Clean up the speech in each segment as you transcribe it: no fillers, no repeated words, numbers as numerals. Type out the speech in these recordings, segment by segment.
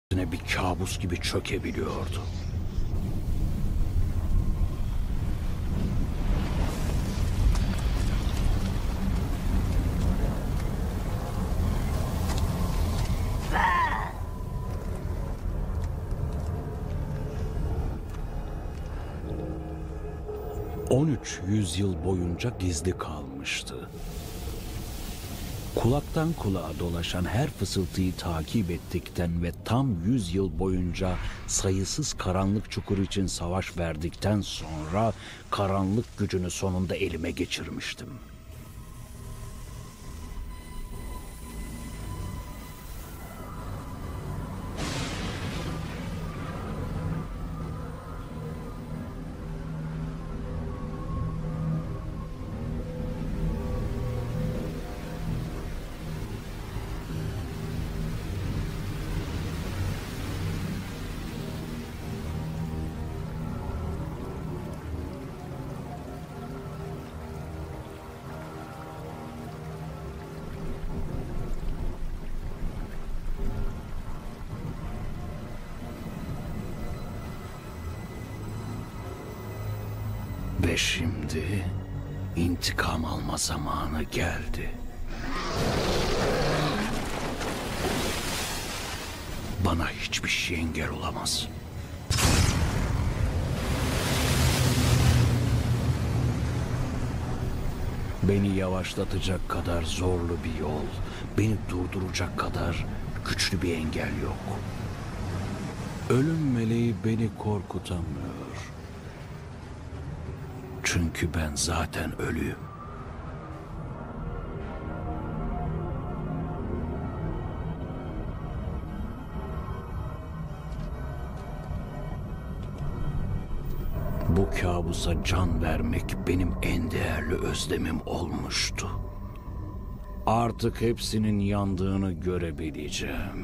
bir kabus gibi çökebiliyordu. ...13 yüzyıl boyunca gizli kalmıştı. Kulaktan kulağa dolaşan her fısıltıyı takip ettikten ve tam 100 yıl boyunca sayısız karanlık çukur için savaş verdikten sonra karanlık gücünü sonunda elime geçirmiştim. Ve şimdi intikam alma zamanı geldi. Bana hiçbir şey engel olamaz. Beni yavaşlatacak kadar zorlu bir yol, beni durduracak kadar güçlü bir engel yok. Ölüm meleği beni korkutamıyor. Çünkü ben zaten ölüyüm. Bu kabusa can vermek benim en değerli özlemim olmuştu. Artık hepsinin yandığını görebileceğim.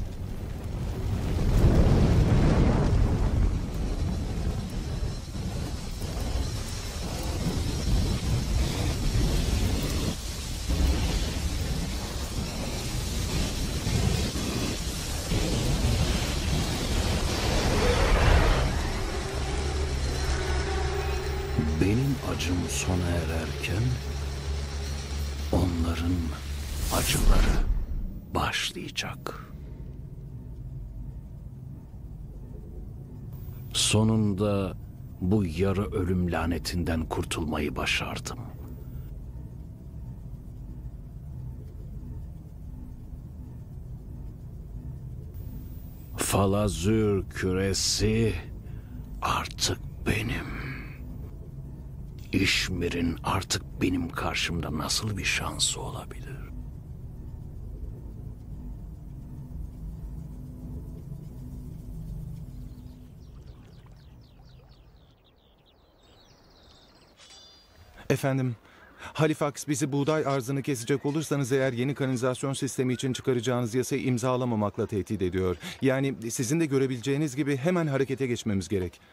Benim acım sona ererken onların acıları başlayacak. Sonunda bu yarı ölüm lanetinden kurtulmayı başardım. Falazür küresi artık benim. İşmir'in artık benim karşımda nasıl bir şansı olabilir? Efendim, Halifax bizi buğday arzını kesecek olursanız eğer yeni kanalizasyon sistemi için çıkaracağınız yasayı imzalamamakla tehdit ediyor. Yani sizin de görebileceğiniz gibi hemen harekete geçmemiz gerek.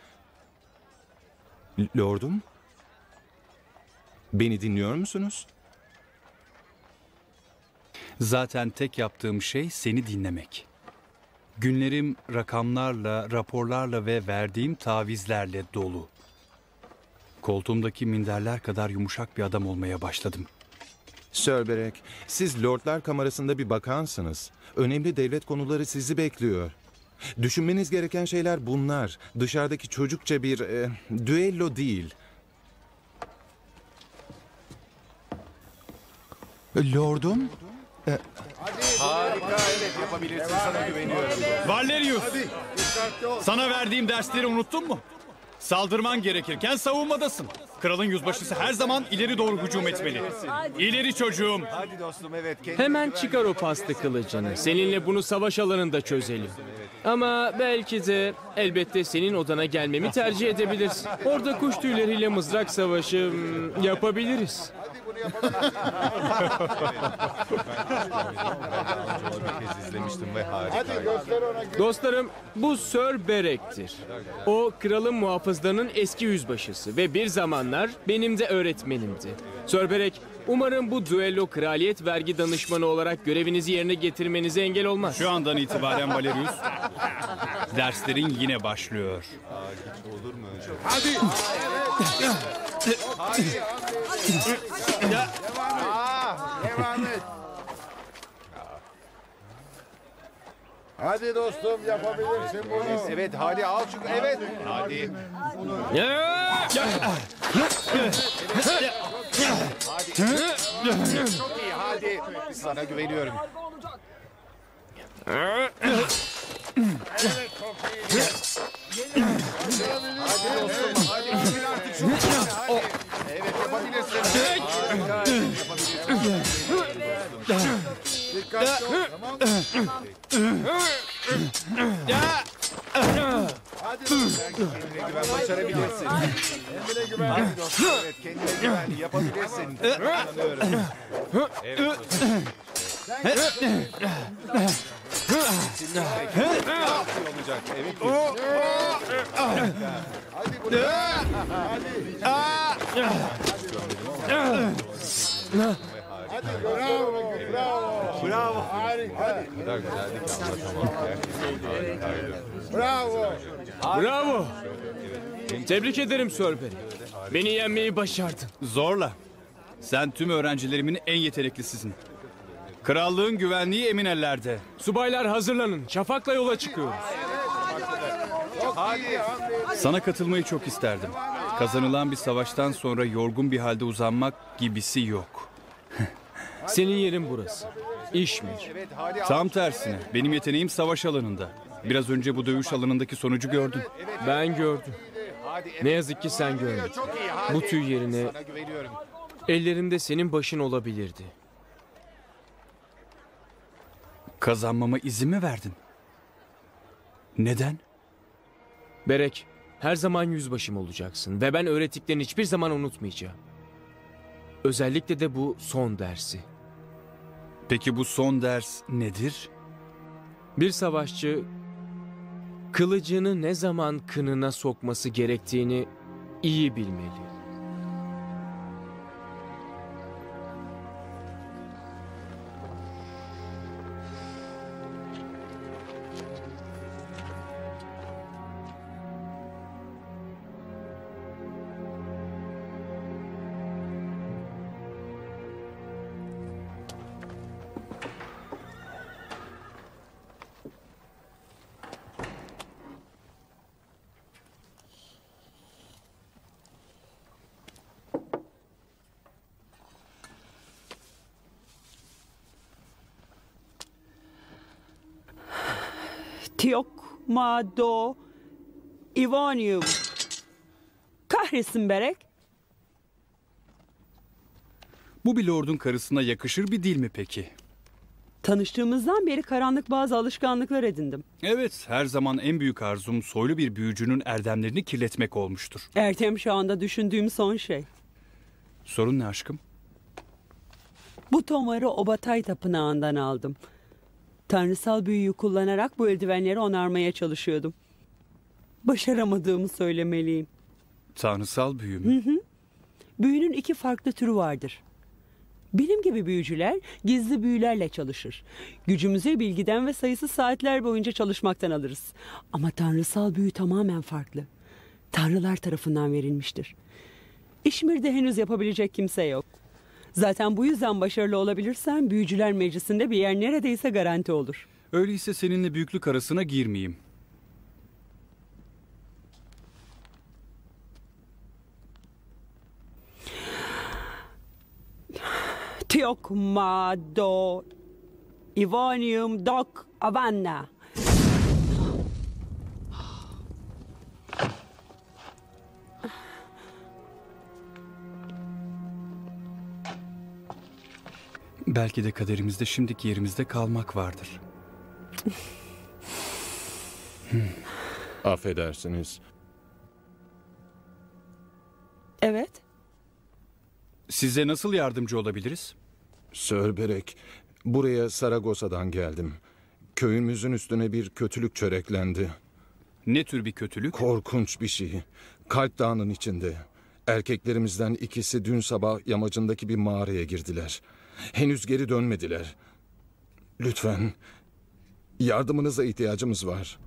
Lordum? Beni dinliyor musunuz? Zaten tek yaptığım şey seni dinlemek. Günlerim rakamlarla, raporlarla ve verdiğim tavizlerle dolu. Koltuğumdaki minderler kadar yumuşak bir adam olmaya başladım. Sir Berek, siz Lordlar Kamerası'nda bir bakansınız. Önemli devlet konuları sizi bekliyor. Düşünmeniz gereken şeyler bunlar. Dışarıdaki çocukça bir düello değil. Lordum? Harika, evet yapabilirsin, sana güveniyorum. Valerius, sana verdiğim dersleri unuttun mu? Saldırman gerekirken savunmadasın. Kralın yüzbaşısı her zaman ileri doğru hücum etmeli. İleri çocuğum. Hadi dostum, evet. Hemen çıkar o paslı kılıcını. Seninle bunu savaş alanında çözelim. Ama belki de elbette senin odana gelmemi tercih edebilirsin. Orada kuş tüyleriyle mızrak savaşı yapabiliriz. izlemiştim ve harika. Dostlarım, bu Sir Berek'tir. O kralın muhafızlarının eski yüzbaşısı ve bir zamanlar benim de öğretmenimdi. Sir Berek Umarım bu düello kraliyet vergi danışmanı olarak görevinizi yerine getirmenize engel olmaz. Şu andan itibaren Valerius, derslerin yine başlıyor. Devam et. Hadi dostum yapabilirsin bunu. Evet hadi al şu. Evet. Hadi. Çok iyi hadi. Sana güveniyorum. Hadi dostum hadi. Gel artık şu. Hadi. Evet yapabilirsin. Harika. Dikkatli ol, tamam mı? Hadi dostum. Kendine güven başarabilirsin. Kendine güven. Hadi dostum evet kendine güven yapabilirsin. İnanıyorum. Evet dostum. Kesinlikle olacak. Evet. Hadi buraya. Hadi bravo. Bravo. Bravo. Harika. O kadar güzeldi ki anlatamam. Gerçekten harikaydı. Bravo. Bravo. Tebrik ederim Sörber'i. Beni yenmeyi başardın. Zorla. Sen tüm öğrencilerimin en yeteneklisisin. Krallığın güvenliği emin ellerde. Subaylar hazırlanın. Şafak'la yola çıkıyoruz. Hadi. Sana katılmayı çok isterdim. Kazanılan bir savaştan sonra yorgun bir halde uzanmak gibisi yok. Senin yerin burası. İşmir. Evet hadi. Tam tersine. Benim yeteneğim savaş alanında. Biraz önce bu dövüş alanındaki sonucu gördüm. Ben gördüm. Hadi. Ne yazık ki sen görmedin. Çok iyi hadi. Bu tüy yerine Sana güveniyorum. ellerimde senin başın olabilirdi. Kazanmama izin mi verdin? Neden? Berek, her zaman yüzbaşım olacaksın ve ben öğrettiklerini hiçbir zaman unutmayacağım. Özellikle de bu son dersi. Peki bu son ders nedir? Bir savaşçı kılıcını ne zaman kınına sokması gerektiğini iyi bilmeli. Tiokmado Ivanium. Kahretsin Berek. Bu bir lordun karısına yakışır bir dil mi peki? Tanıştığımızdan beri karanlık bazı alışkanlıklar edindim. Evet, her zaman en büyük arzum soylu bir büyücünün erdemlerini kirletmek olmuştur. Ertem şu anda düşündüğüm son şey. Sorun ne aşkım? Bu tomarı Obatay Tapınağı'ndan aldım. Tanrısal büyüyü kullanarak bu eldivenleri onarmaya çalışıyordum. Başaramadığımı söylemeliyim. Tanrısal büyü mü? Büyünün iki farklı türü vardır. Benim gibi büyücüler gizli büyülerle çalışır. Gücümüzü bilgiden ve sayısız saatler boyunca çalışmaktan alırız. Ama tanrısal büyü tamamen farklı. Tanrılar tarafından verilmiştir. İşmir'de henüz yapabilecek kimse yok. Zaten bu yüzden başarılı olabilirsen büyücüler meclisinde bir yer neredeyse garanti olur. Öyleyse seninle büyüklük arasına girmeyeyim. Tiokmado Ivanium Dok Avanna. Belki de kaderimizde şimdiki yerimizde kalmak vardır. Affedersiniz. Evet. Size nasıl yardımcı olabiliriz? Sörberek, buraya Saragosa'dan geldim. Köyümüzün üstüne bir kötülük çöreklendi. Ne tür bir kötülük? Korkunç bir şey. Kalp Dağı'nın içinde. Erkeklerimizden ikisi dün sabah yamacındaki bir mağaraya girdiler. Henüz geri dönmediler. Lütfen, yardımınıza ihtiyacımız var.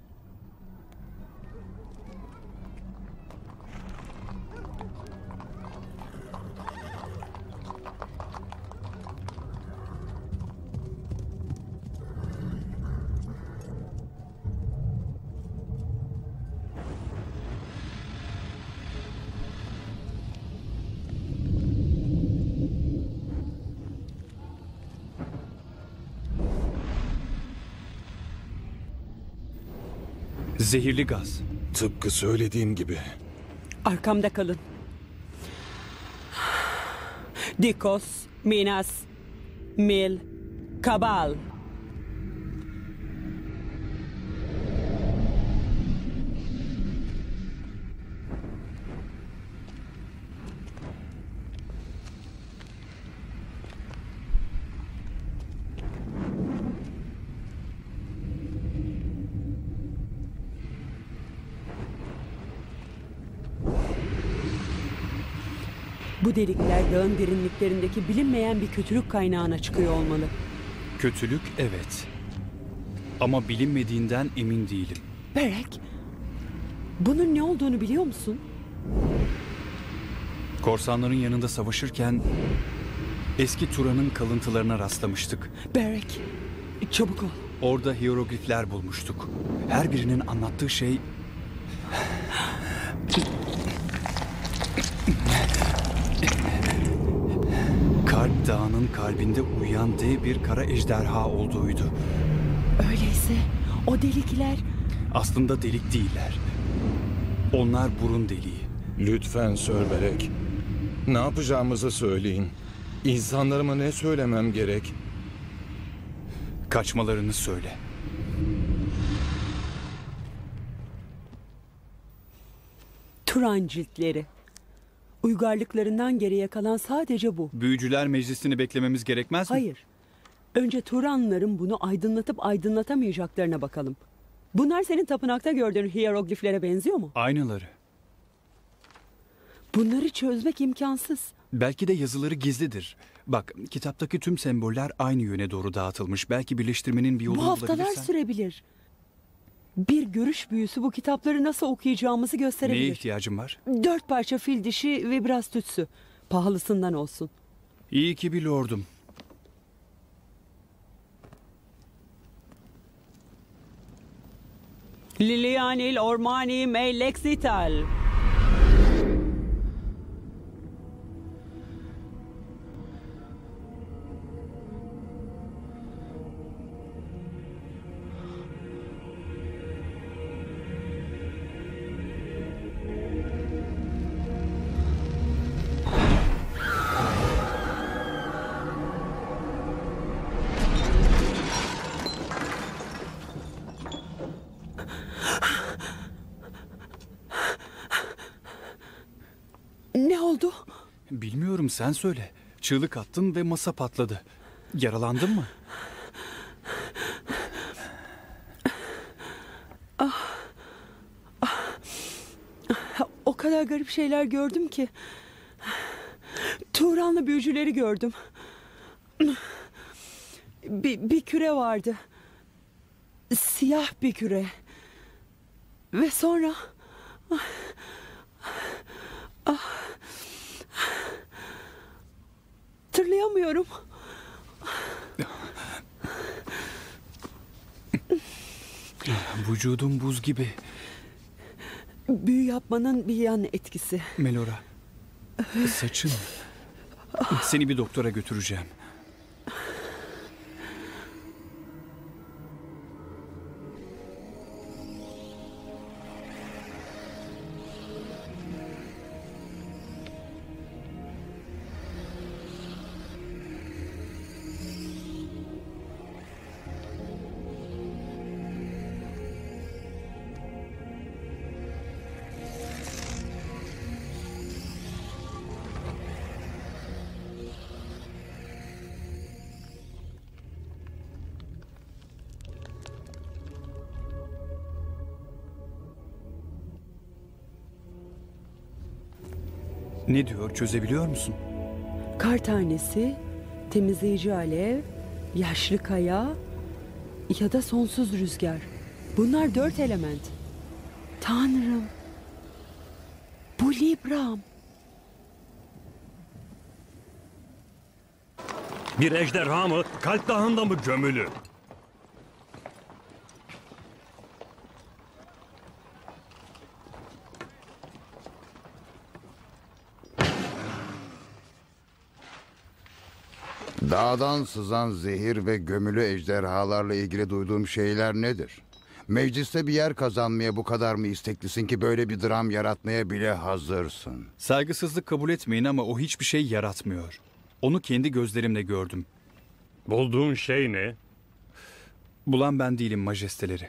Zehirli gaz. Tıpkı söylediğim gibi. Arkamda kalın. Dikos, Minas, Mil, Kabal. Bu delikler dağın derinliklerindeki bilinmeyen bir kötülük kaynağına çıkıyor olmalı. Kötülük evet. Ama bilinmediğinden emin değilim. Berek, bunun ne olduğunu biliyor musun? Korsanların yanında savaşırken eski Turan'ın kalıntılarına rastlamıştık. Berek, çabuk ol. Orada hieroglifler bulmuştuk. Her birinin anlattığı şey... Kalp Dağı'nın kalbinde uyuyan dev bir kara ejderha olduğuydu. Öyleyse o delikler... Aslında delik değiller. Onlar burun deliği. Lütfen Sörberek. Ne yapacağımızı söyleyin. İnsanlarıma ne söylemem gerek? Kaçmalarını söyle. Turan ciltleri. Uygarlıklarından geriye kalan sadece bu. Büyücüler meclisini beklememiz gerekmez mi? Hayır. Önce Turanların bunu aydınlatıp aydınlatamayacaklarına bakalım. Bunlar senin tapınakta gördüğün hierogliflere benziyor mu? Aynaları. Bunları çözmek imkansız. Belki de yazıları gizlidir. Bak, kitaptaki tüm semboller aynı yöne doğru dağıtılmış. Belki birleştirmenin bir yolunu Bu haftalar bulabilirsen. sürebilir. Bir görüş büyüsü bu kitapları nasıl okuyacağımızı gösterebilir. Neye ihtiyacım var? 4 parça fil dişi ve biraz tütsü. Pahalısından olsun. İyi ki bir lordum. Lilianil ormani me lexital. Ne oldu? Bilmiyorum, sen söyle. Çığlık attın ve masa patladı. Yaralandın mı? O kadar garip şeyler gördüm ki. Turanlı büyücüleri gördüm. Bir küre vardı. Siyah bir küre. Ve sonra... Hatırlayamıyorum. Vücudum buz gibi. Büyü yapmanın bir yan etkisi. Melora, saçın. Seni bir doktora götüreceğim. Ne diyor, çözebiliyor musun? Kar tanesi, temizleyici alev, yaşlı kaya ya da sonsuz rüzgar. Bunlar 4 element. Tanrım. Bu Libram. Bir ejderha mı? Kalp dağında mı gömülü? Dağdan sızan zehir ve gömülü ejderhalarla ilgili duyduğum şeyler nedir? Mecliste bir yer kazanmaya bu kadar mı isteklisin ki böyle bir dram yaratmaya bile hazırsın? Saygısızlık kabul etmeyin ama o hiçbir şey yaratmıyor. Onu kendi gözlerimle gördüm. Bulduğun şey ne? Bulan ben değilim majesteleri.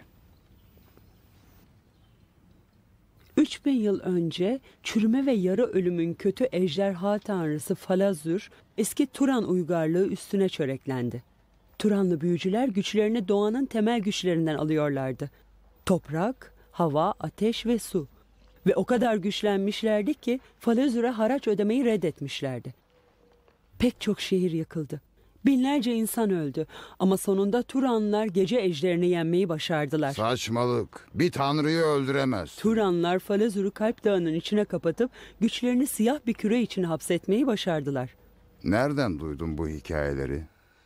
3000 yıl önce çürüme ve yarı ölümün kötü ejderha tanrısı Falazür eski Turan uygarlığı üstüne çöreklendi. Turanlı büyücüler güçlerini doğanın temel güçlerinden alıyorlardı. Toprak, hava, ateş ve su. Ve o kadar güçlenmişlerdi ki Falazür'e haraç ödemeyi reddetmişlerdi. Pek çok şehir yakıldı. Binlerce insan öldü ama sonunda Turanlar gece ejderini yenmeyi başardılar. Saçmalık. Bir tanrıyı öldüremez. Turanlar Falazur'u Kalp Dağı'nın içine kapatıp güçlerini siyah bir küre içine hapsetmeyi başardılar. Nereden duydun bu hikayeleri?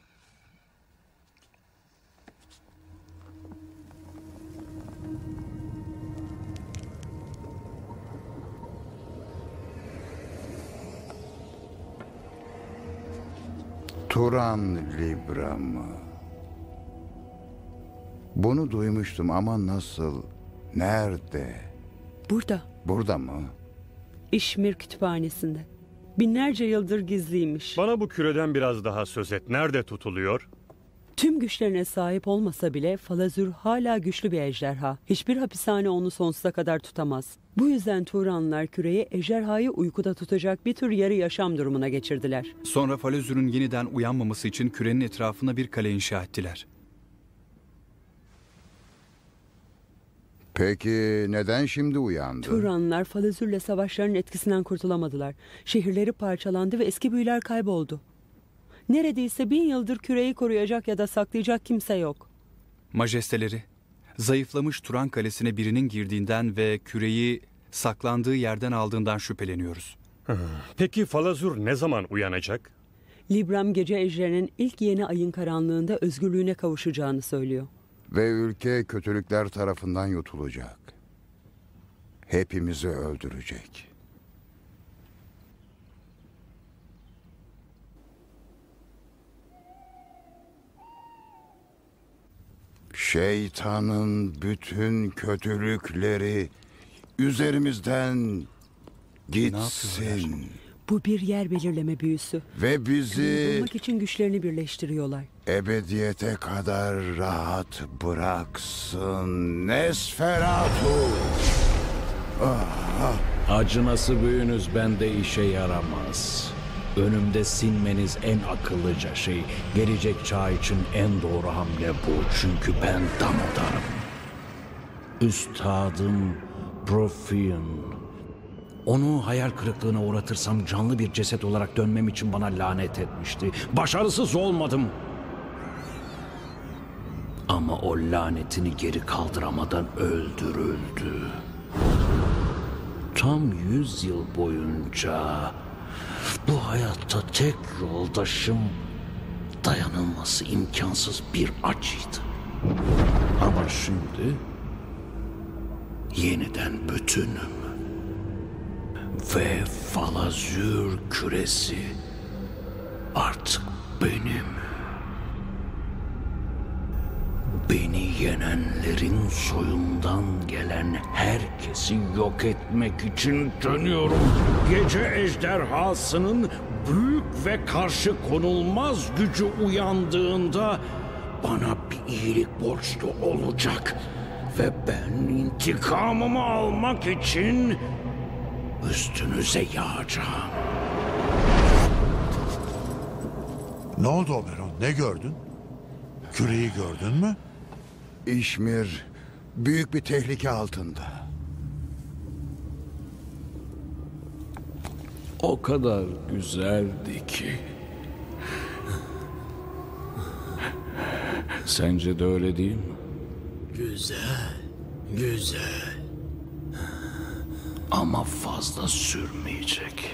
Turan Libram'ı. Bunu duymuştum ama nasıl? Nerede? Burada, Burada mı? İşmir Kütüphanesi'nde. Binlerce yıldır gizliymiş. Bana bu küreden biraz daha söz et. Nerede tutuluyor? Tüm güçlerine sahip olmasa bile Falazür hala güçlü bir ejderha. Hiçbir hapishane onu sonsuza kadar tutamaz. Bu yüzden Turanlar küreyi ejderhayı uykuda tutacak bir tür yarı yaşam durumuna geçirdiler. Sonra Falazür'ün yeniden uyanmaması için kürenin etrafına bir kale inşa ettiler. Peki neden şimdi uyandı? Turanlar Falazür'le savaşların etkisinden kurtulamadılar. Şehirleri parçalandı ve eski büyüler kayboldu. Neredeyse 1000 yıldır küreyi koruyacak ya da saklayacak kimse yok. Majesteleri, zayıflamış Turan Kalesi'ne birinin girdiğinden ve küreyi saklandığı yerden aldığından şüpheleniyoruz. Peki Falazur ne zaman uyanacak? Libram gece ejderinin ilk yeni ayın karanlığında özgürlüğüne kavuşacağını söylüyor. Ve ülke kötülükler tarafından yutulacak. Hepimizi öldürecek. Şeytanın bütün kötülükleri üzerimizden gitsin. Bu bir yer belirleme büyüsü. Ve Küreyi bizi bulmak için güçlerini birleştiriyorlar. ebediyete kadar rahat bıraksın Nesferatu. Acınası büyünüz bende işe yaramaz. Önümde sinmeniz en akıllıca şey. Gelecek çağ için en doğru hamle bu. Çünkü ben Damodar'ım. Üstadım Profion. Onu hayal kırıklığına uğratırsam canlı bir ceset olarak dönmem için bana lanet etmişti. Başarısız olmadım. Ama o lanetini geri kaldıramadan öldürüldü. Tam 100 yıl boyunca bu hayatta tek yoldaşım dayanılması imkansız bir acıydı. Ama şimdi yeniden bütünüm. Ve Falazür küresi artık benim. Beni yenenlerin soyundan gelen herkesi yok etmek için dönüyorum. Gece ejderhasının büyük ve karşı konulmaz gücü uyandığında bana bir iyilik borçlu olacak. Ve ben intikamımı almak için üstünüze yağacağım. Ne oldu Oberon? Ne gördün? Küreyi gördün mü? İşmir büyük bir tehlike altında. o kadar güzeldi ki. Sence de öyle değil mi? Güzel, güzel. Ama fazla sürmeyecek.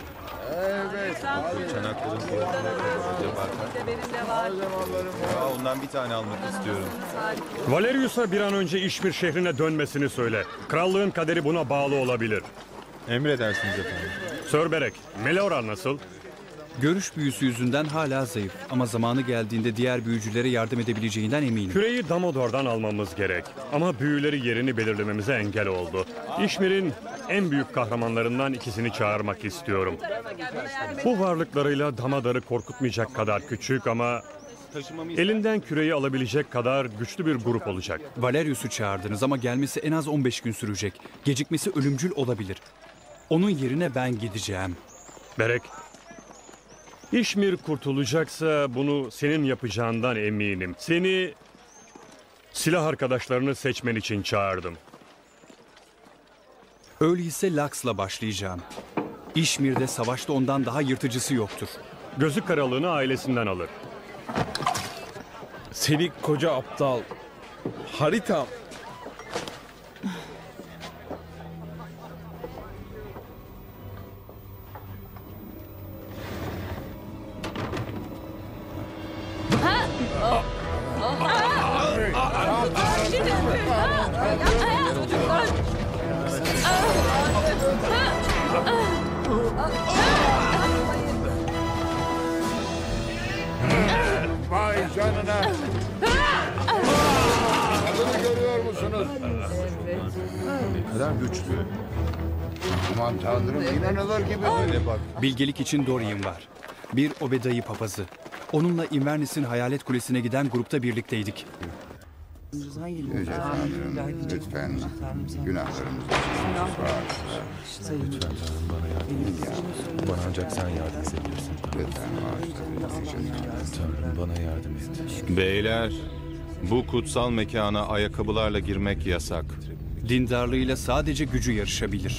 Ondan bir tane almak istiyorum. Valerius'a bir an önce İşmir şehrine dönmesini söyle. Krallığın kaderi buna bağlı olabilir. Emredersiniz efendim. Sörberek, Melora nasıl? Görüş büyüsü yüzünden hala zayıf ama zamanı geldiğinde diğer büyücülere yardım edebileceğinden eminim. Küreyi Damodor'dan almamız gerek. Ama büyüleri yerini belirlememize engel oldu. İşmir'in en büyük kahramanlarından ikisini çağırmak istiyorum. Bu varlıklarıyla Damodar'ı korkutmayacak kadar küçük ama elinden küreyi alabilecek kadar güçlü bir grup olacak. Valerius'u çağırdınız ama gelmesi en az 15 gün sürecek. Gecikmesi ölümcül olabilir. Onun yerine ben gideceğim. Berek, İşmir kurtulacaksa bunu senin yapacağından eminim. Seni silah arkadaşlarını seçmen için çağırdım. Öyleyse Lax'la başlayacağım. İşmir'de savaşta ondan daha yırtıcısı yoktur. Gözü karalığını ailesinden alır. Seni koca aptal. Haritam. Vay canına. Adını görüyor musunuz? Ne kadar güçlü. Aman tanrım, inanılır gibi. Öyle bak. Bilgelik için Dorian var. Bir Obeda'yı papazı. Onunla Inverness'in Hayalet Kulesi'ne giden grupta birlikteydik. Yüce Tanrım, lütfen günahlarımızı Lütfen Tanrım bana yardım et. Bana ancak sen yardım edebilirsin. lütfen Tanrım bana yardım et. Beyler, bu kutsal mekana ayakkabılarla girmek yasak. Dindarlığıyla sadece gücü yarışabilir.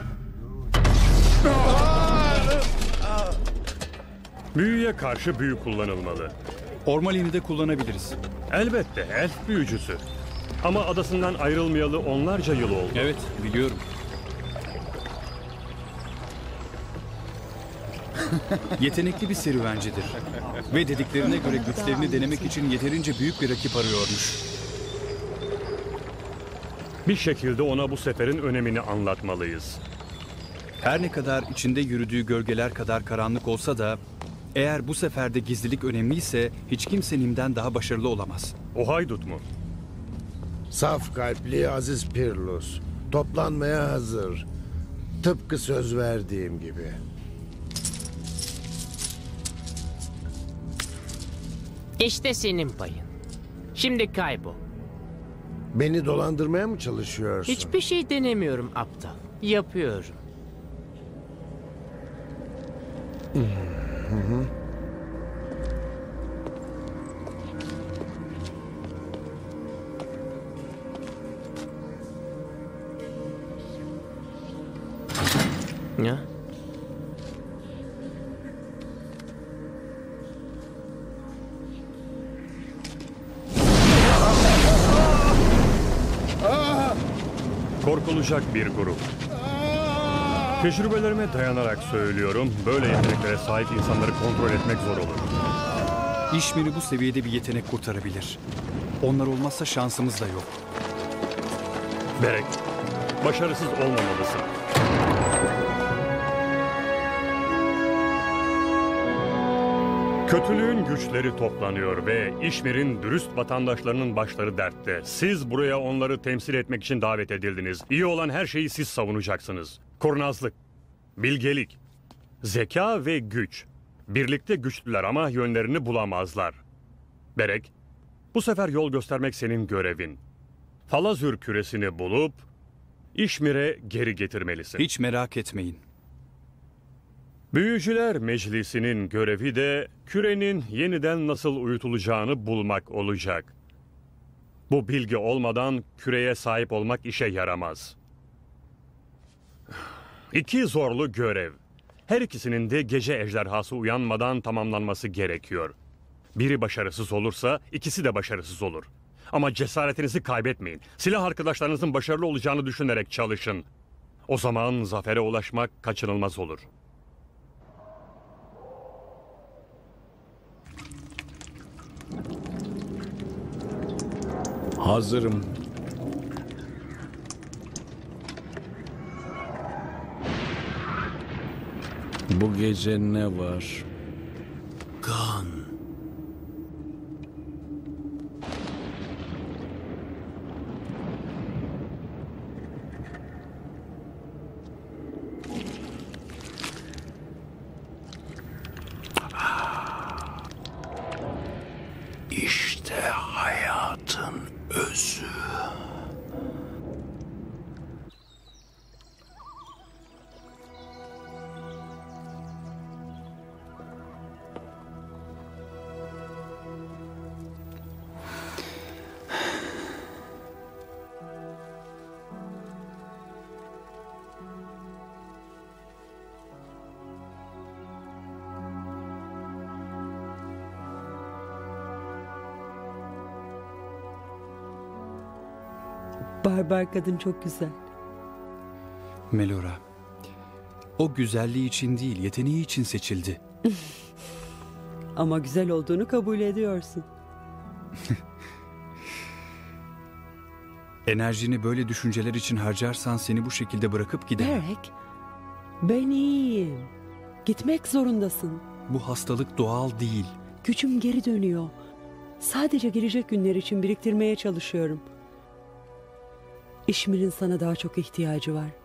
Büyüye karşı büyü kullanılmalı. Ormalin'i de kullanabiliriz. Elbette elf büyücüsü. Ama adasından ayrılmayalı onlarca yıl oldu. Evet, biliyorum. Yetenekli bir serüvencidir. Ve dediklerine göre güçlerini denemek için yeterince büyük bir rakip arıyormuş. Bir şekilde ona bu seferin önemini anlatmalıyız. Her ne kadar içinde yürüdüğü gölgeler kadar karanlık olsa da eğer bu seferde gizlilik önemliyse hiç kimse Nim'den daha başarılı olamaz. O haydut mu? Saf kalpli Aziz Pirlus. Toplanmaya hazır. Tıpkı söz verdiğim gibi. İşte senin payın. Şimdi kaybol. Beni dolandırmaya mı çalışıyorsun? Hiçbir şey denemiyorum aptal. Yapıyorum. Ya? Korkulacak bir grup. Tecrübelerime dayanarak söylüyorum, böyle yeteneklere sahip insanları kontrol etmek zor olur. İşmir'i bu seviyede bir yetenek kurtarabilir. Onlar olmazsa şansımız da yok. Berek, başarısız olmamalısın. Kötülüğün güçleri toplanıyor ve İşmir'in dürüst vatandaşlarının başları dertte. Siz buraya onları temsil etmek için davet edildiniz. İyi olan her şeyi siz savunacaksınız. Kurnazlık, bilgelik, zeka ve güç. Birlikte güçlüler ama yönlerini bulamazlar. Berek, bu sefer yol göstermek senin görevin. Falazür küresini bulup İşmir'e geri getirmelisin. Hiç merak etmeyin. Büyücüler Meclisi'nin görevi de kürenin yeniden nasıl uyutulacağını bulmak olacak. Bu bilgi olmadan küreye sahip olmak işe yaramaz. İki zorlu görev. Her ikisinin de gece ejderhası uyanmadan tamamlanması gerekiyor. Biri başarısız olursa ikisi de başarısız olur. Ama cesaretinizi kaybetmeyin. Silah arkadaşlarınızın başarılı olacağını düşünerek çalışın. O zaman zafere ulaşmak kaçınılmaz olur. Hazırım. Bu gece ne var? Kan. İşte hayatın özü. Barbar kadın çok güzel. Melora, o güzelliği için değil, yeteneği için seçildi. Ama güzel olduğunu kabul ediyorsun. Enerjini böyle düşünceler için harcarsan seni bu şekilde bırakıp gidemem. Derek, ben iyiyim. Gitmek zorundasın. Bu hastalık doğal değil. Gücüm geri dönüyor. Sadece gelecek günler için biriktirmeye çalışıyorum. İşmir'in sana daha çok ihtiyacı var.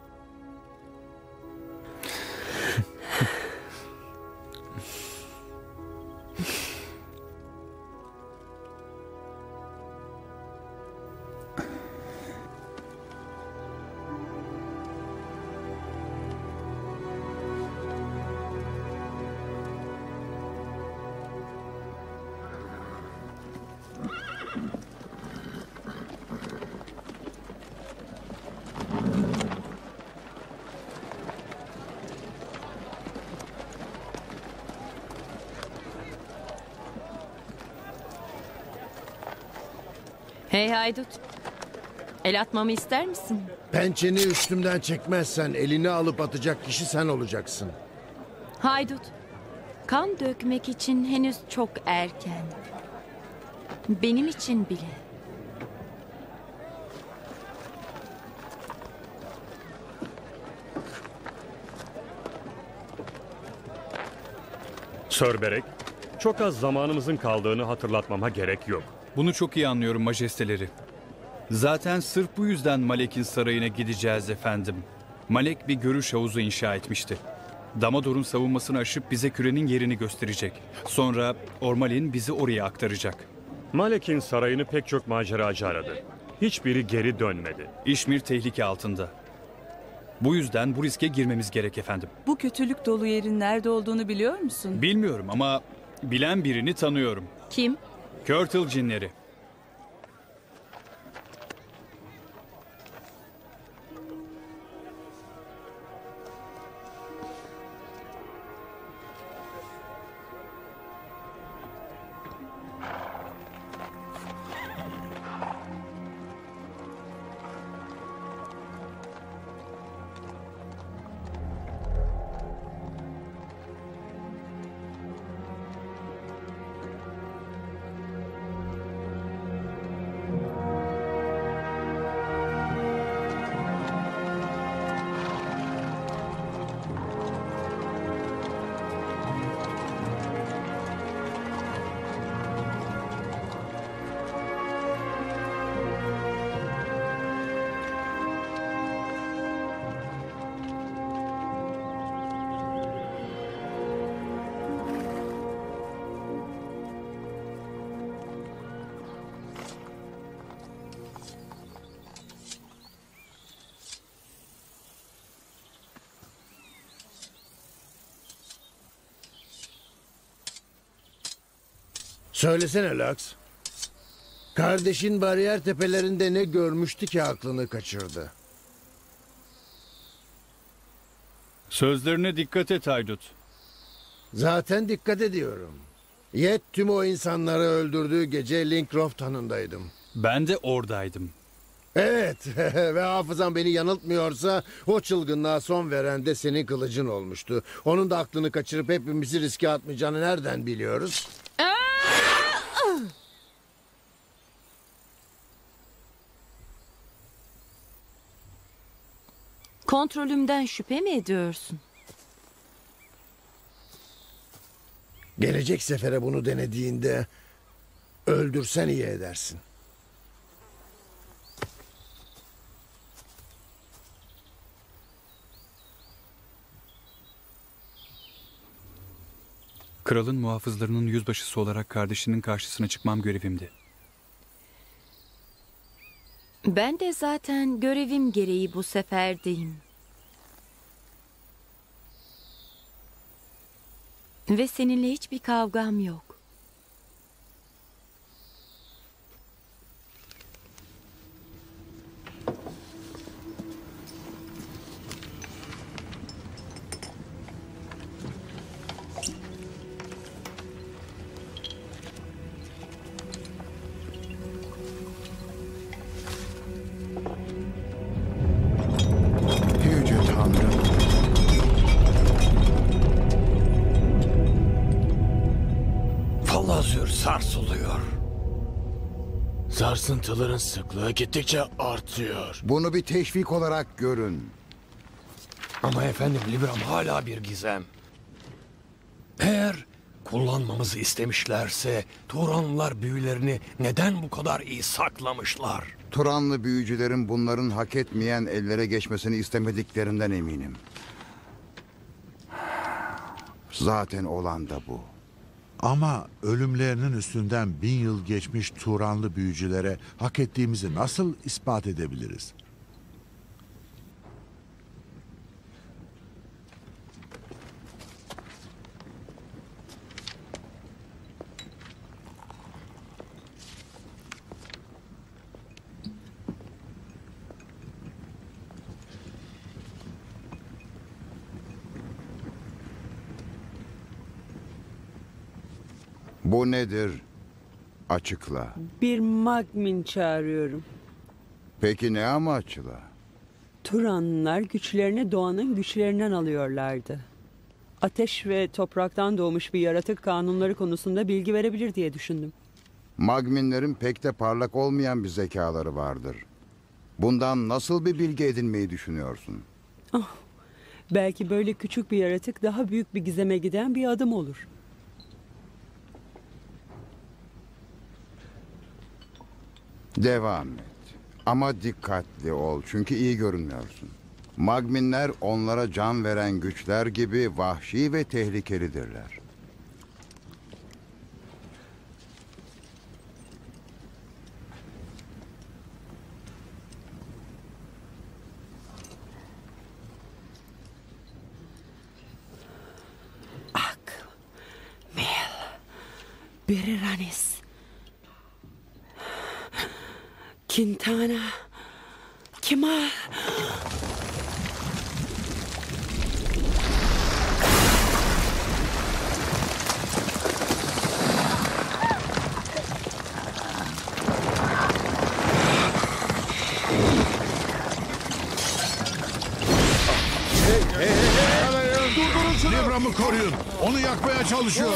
Hey haydut. El atmamı ister misin? Pençeni üstümden çekmezsen elini alıp atacak kişi sen olacaksın. Haydut. Kan dökmek için henüz çok erken. Benim için bile. Sir Berek, çok az zamanımızın kaldığını hatırlatmama gerek yok. Bunu çok iyi anlıyorum majesteleri. Zaten sırf bu yüzden Malek'in sarayına gideceğiz efendim. Malek bir görüş havuzu inşa etmişti. Damador'un savunmasını aşıp bize kürenin yerini gösterecek. Sonra Ormalin bizi oraya aktaracak. Malek'in sarayını pek çok maceracı aradı. Hiçbiri geri dönmedi. İşmir tehlike altında. Bu yüzden bu riske girmemiz gerek efendim. Bu kötülük dolu yerin nerede olduğunu biliyor musun? Bilmiyorum ama bilen birini tanıyorum. Kim? Körtıl cinleri. Söylesene Lux. Kardeşin bariyer tepelerinde ne görmüştü ki aklını kaçırdı? Sözlerine dikkat et Haydut. Zaten dikkat ediyorum. Yet tüm o insanları öldürdüğü gece Lincroft Hanı'ndaydım. Ben de oradaydım. Evet ve hafızam beni yanıltmıyorsa o çılgınlığa son veren de senin kılıcın olmuştu. Onun da aklını kaçırıp hepimizi riske atmayacağını nereden biliyoruz? Kontrolümden şüphe mi ediyorsun? Gelecek sefere bunu denediğinde öldürsen iyi edersin. Kralın muhafızlarının yüzbaşısı olarak kardeşinin karşısına çıkmam görevimdi. Ben de zaten görevim gereği bu seferdeyim. Ve seninle hiçbir kavgam yok. Yüce Tanrım. Falazür sarsılıyor. Sarsıntıların sıklığı gittikçe artıyor. Bunu bir teşvik olarak görün. Ama efendim Libram hala bir gizem. Eğer kullanmamızı istemişlerse Turanlılar büyülerini neden bu kadar iyi saklamışlar? Turanlı büyücülerin bunların hak etmeyen ellere geçmesini istemediklerinden eminim. Zaten olan da bu. Ama ölümlerinin üstünden 1000 yıl geçmiş Turanlı büyücülere hak ettiğimizi nasıl ispat edebiliriz? Bu nedir? Açıkla. Bir Magmin çağırıyorum. Peki ne amaçla? Turanlılar güçlerini doğanın güçlerinden alıyorlardı. Ateş ve topraktan doğmuş bir yaratık kanunları konusunda bilgi verebilir diye düşündüm. Magminlerin pek de parlak olmayan bir zekaları vardır. Bundan nasıl bir bilgi edinmeyi düşünüyorsun? Belki böyle küçük bir yaratık daha büyük bir gizeme giden bir adım olur. Devam et. Ama dikkatli ol çünkü iyi görünmüyorsun. Magminler onlara can veren güçler gibi vahşi ve tehlikelidirler. Biriranis. Quintana. Kemal. Durdurun şunu! Libram'ı koruyun. Onu yakmaya çalışıyor.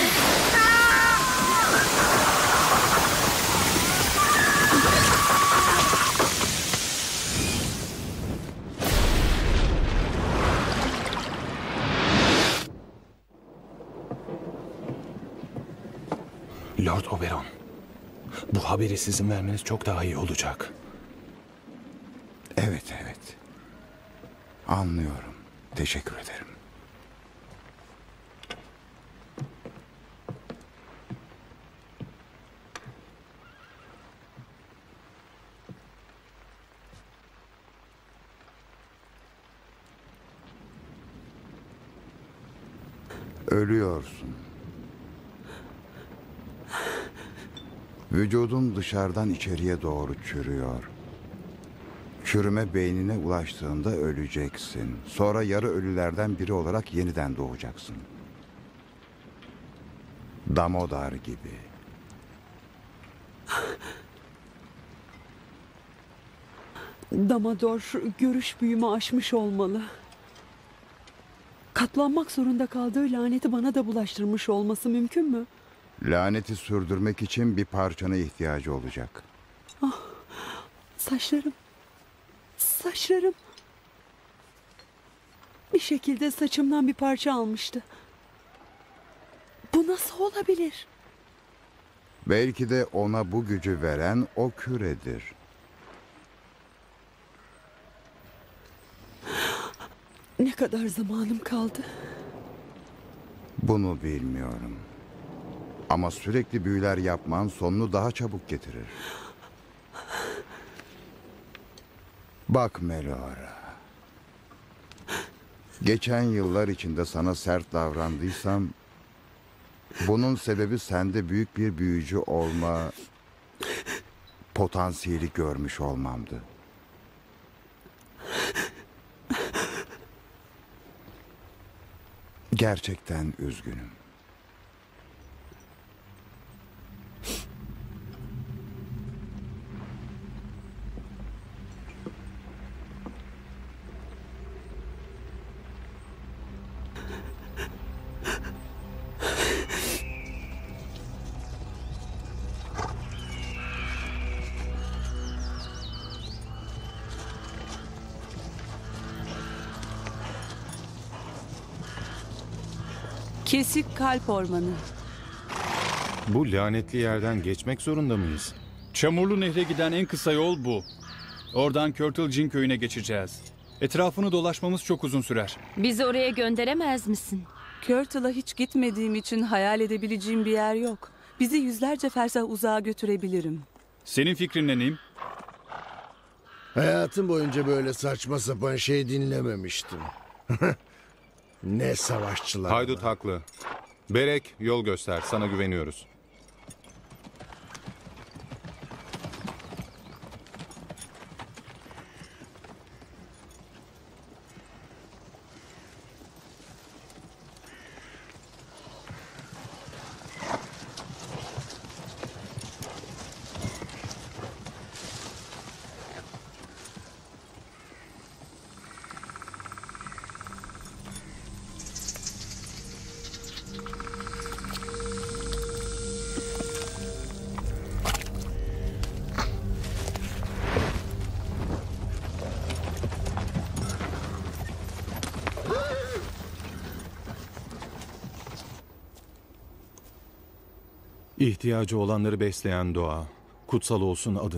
Lord Oberon, bu haberi sizin vermeniz çok daha iyi olacak. Evet. Anlıyorum. Teşekkür ederim. Ölüyorsun. Vücudun dışarıdan içeriye doğru çürüyor. Çürüme beynine ulaştığında öleceksin. Sonra yarı ölülerden biri olarak yeniden doğacaksın. Damodar gibi. Damodar görüş büyümü aşmış olmalı. Katlanmak zorunda kaldığı laneti bana da bulaştırmış olması mümkün mü? Laneti sürdürmek için bir parçana ihtiyacı olacak. Ah, saçlarım. Saçlarım. Bir şekilde saçımdan bir parça almıştı. Bu nasıl olabilir? Belki de ona bu gücü veren o küredir. Ne kadar zamanım kaldı? Bunu bilmiyorum. Ama sürekli büyüler yapman sonunu daha çabuk getirir. Bak Melora. Geçen yıllar içinde sana sert davrandıysam, bunun sebebi sende büyük bir büyücü olma potansiyeli görmüş olmamdı. Gerçekten üzgünüm. Kesik Kalp Ormanı. Bu lanetli yerden geçmek zorunda mıyız? Çamurlu Nehre giden en kısa yol bu. Oradan Körtül Cin köyüne geçeceğiz. Etrafını dolaşmamız çok uzun sürer. Bizi oraya gönderemez misin? Körtül'a hiç gitmediğim için hayal edebileceğim bir yer yok. Bizi yüzlerce fersah uzağa götürebilirim. Senin fikrin ne Nim? Hayatım boyunca böyle saçma sapan şey dinlememiştim. Ne savaşçılar. Haydut haklı. Berek, yol göster. Sana güveniyoruz. İhtiyacı olanları besleyen doğa. Kutsal olsun adın.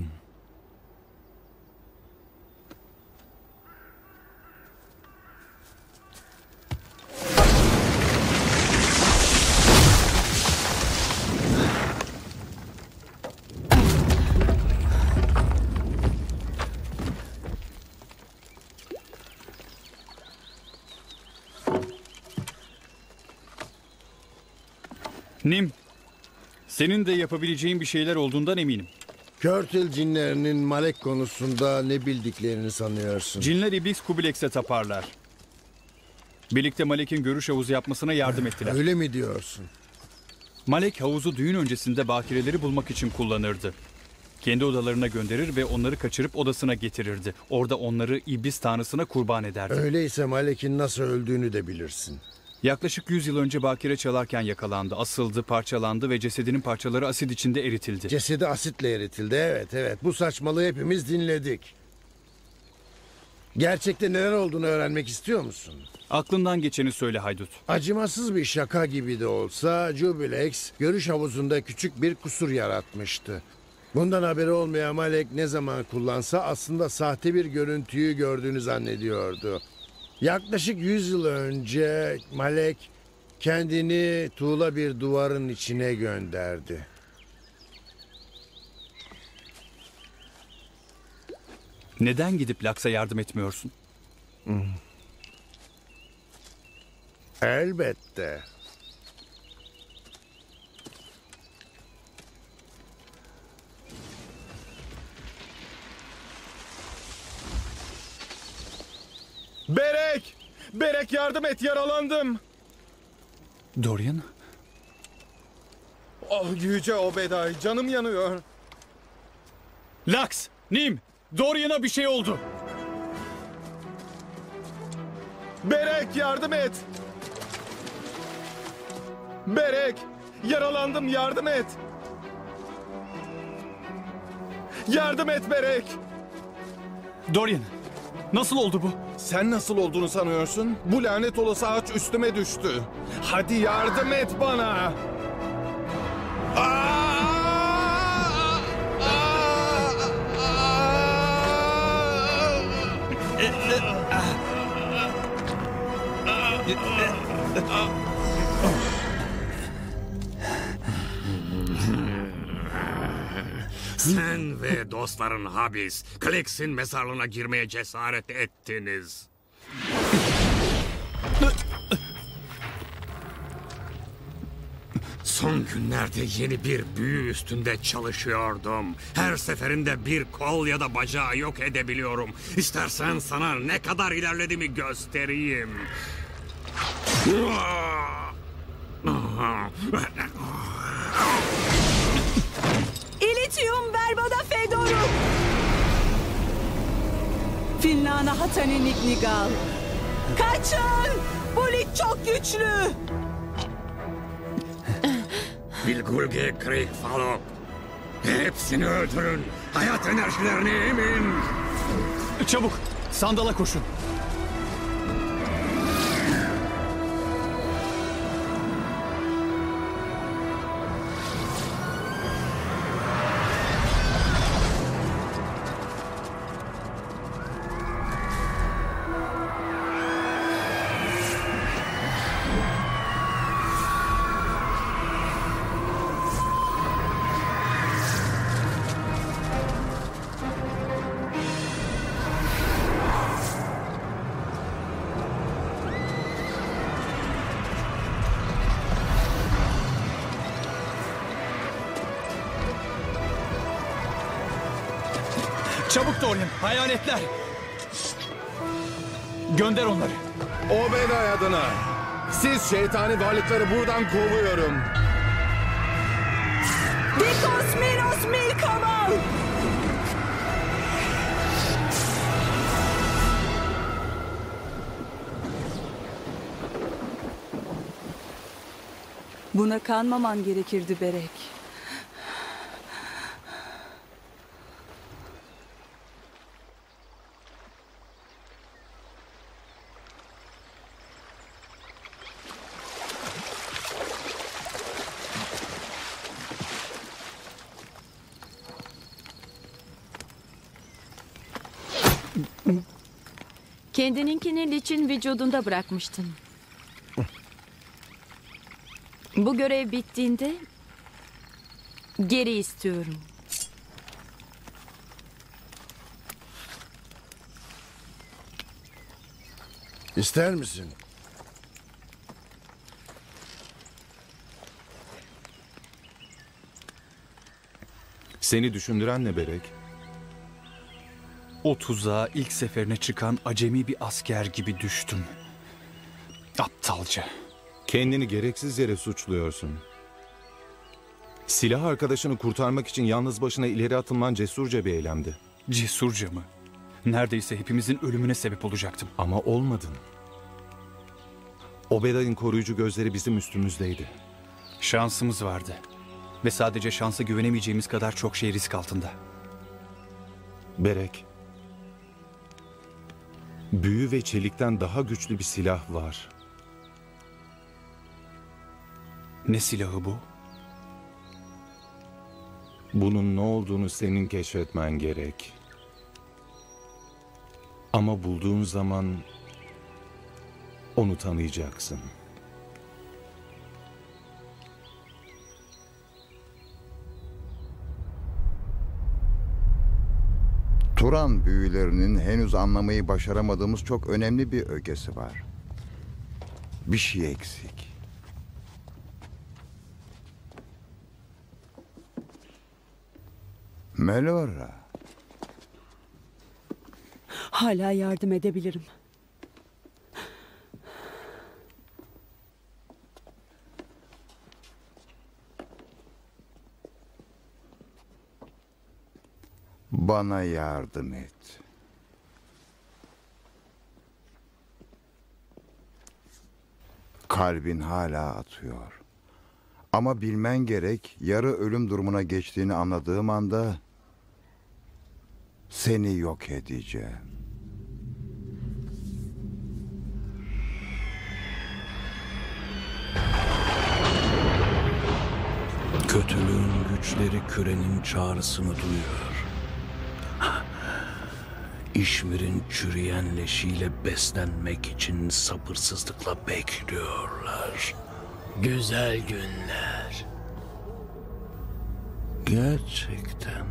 Nim, senin de yapabileceğin bir şeyler olduğundan eminim. Körtül cinlerinin Malek konusunda ne bildiklerini sanıyorsun? Cinler iblis Kubilex'e taparlar. Birlikte Malek'in görüş havuzu yapmasına yardım ettiler. Öyle mi diyorsun? Malek havuzu düğün öncesinde bakireleri bulmak için kullanırdı. Kendi odalarına gönderir ve onları kaçırıp odasına getirirdi. Orada onları iblis tanrısına kurban ederdi. Öyleyse Malek'in nasıl öldüğünü de bilirsin. Yaklaşık 100 yıl önce bakire çalarken yakalandı, asıldı, parçalandı ve cesedinin parçaları asit içinde eritildi. Cesedi asitle eritildi, evet. Bu saçmalığı hepimiz dinledik. Gerçekte neler olduğunu öğrenmek istiyor musun? Aklından geçeni söyle haydut. Acımasız bir şaka gibi de olsa Jubilex görüş havuzunda küçük bir kusur yaratmıştı. Bundan haberi olmayan Malek ne zaman kullansa aslında sahte bir görüntüyü gördüğünü zannediyordu. Yaklaşık 100 yıl önce Malek kendini tuğla bir duvarın içine gönderdi. Neden gidip Laks'a yardım etmiyorsun? Elbette. Berek! Berek yardım et, yaralandım. Dorian? Oh yüce Obeday, canım yanıyor. Lux, Nim, Dorian'a bir şey oldu. Berek yardım et. Berek, yaralandım, yardım et. Yardım et Berek. Dorian, nasıl oldu bu? Sen nasıl olduğunu sanıyorsun? Bu lanet olası ağaç üstüme düştü. Hadi yardım et bana. Sen ve dostların Habis, Klex'in mezarlığına girmeye cesaret ettiniz. Son günlerde yeni bir büyü üstünde çalışıyordum. Her seferinde bir kol ya da bacağı yok edebiliyorum. İstersen sana ne kadar ilerlediğimi göstereyim. İlitium ver bana Fedor'u. Finlana Hatani Niknigal. Kaçın! Bu lig çok güçlü. Bilgulge Krieg Falok. Hepsini öldürün. Hayat enerjilerini emin. Çabuk, sandala koşun. Çabuk Dorian, hayaletler. Gönder onları. Obeday adına. Siz şeytani varlıkları buradan kovuyorum. Dikos Minos Milkamal. Buna kanmaman gerekirdi Berek. Kendininkini Lich'in vücudunda bırakmıştın. Bu görev bittiğinde geri istiyorum. İster misin? Seni düşündüren ne Berek? O tuzağa ilk seferine çıkan acemi bir asker gibi düştüm. Aptalca. Kendini gereksiz yere suçluyorsun. Silah arkadaşını kurtarmak için yalnız başına ileri atılman cesurca bir eylemdi. Cesurca mı? Neredeyse hepimizin ölümüne sebep olacaktım. Ama olmadın. Obeday'ın koruyucu gözleri bizim üstümüzdeydi. Şansımız vardı. Ve sadece şansa güvenemeyeceğimiz kadar çok şey risk altında. Berek, büyü ve çelikten daha güçlü bir silah var. Ne silahı bu? Bunun ne olduğunu senin keşfetmen gerek. Ama bulduğun zaman onu tanıyacaksın. Turan büyülerinin henüz anlamayı başaramadığımız çok önemli bir ögesi var. Bir şey eksik. Melora. Hala yardım edebilirim. Bana yardım et. Kalbin hala atıyor. Ama bilmen gerek, yarı ölüm durumuna geçtiğini anladığım anda seni yok edeceğim. Kötülüğün güçleri kürenin çağrısını duyuyor. İşmir'in çürüyen leşiyle beslenmek için sabırsızlıkla bekliyorlar. Güzel günler. Gerçekten.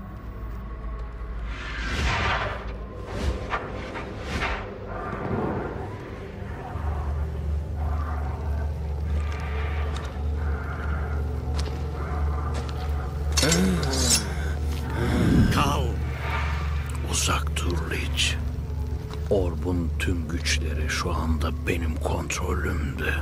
Kal. Uzak dur Lich. Orb'un tüm güçleri şu anda benim kontrolümde.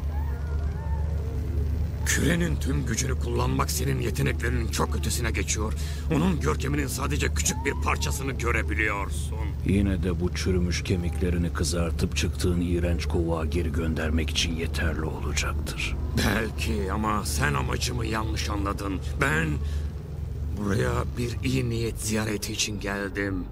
Kürenin tüm gücünü kullanmak senin yeteneklerinin çok ötesine geçiyor. Onun görkeminin sadece küçük bir parçasını görebiliyorsun. Yine de bu çürümüş kemiklerini kızartıp çıktığın iğrenç kovuğa geri göndermek için yeterli olacaktır. Belki ama sen amacımı yanlış anladın. Ben buraya bir iyi niyet ziyareti için geldim.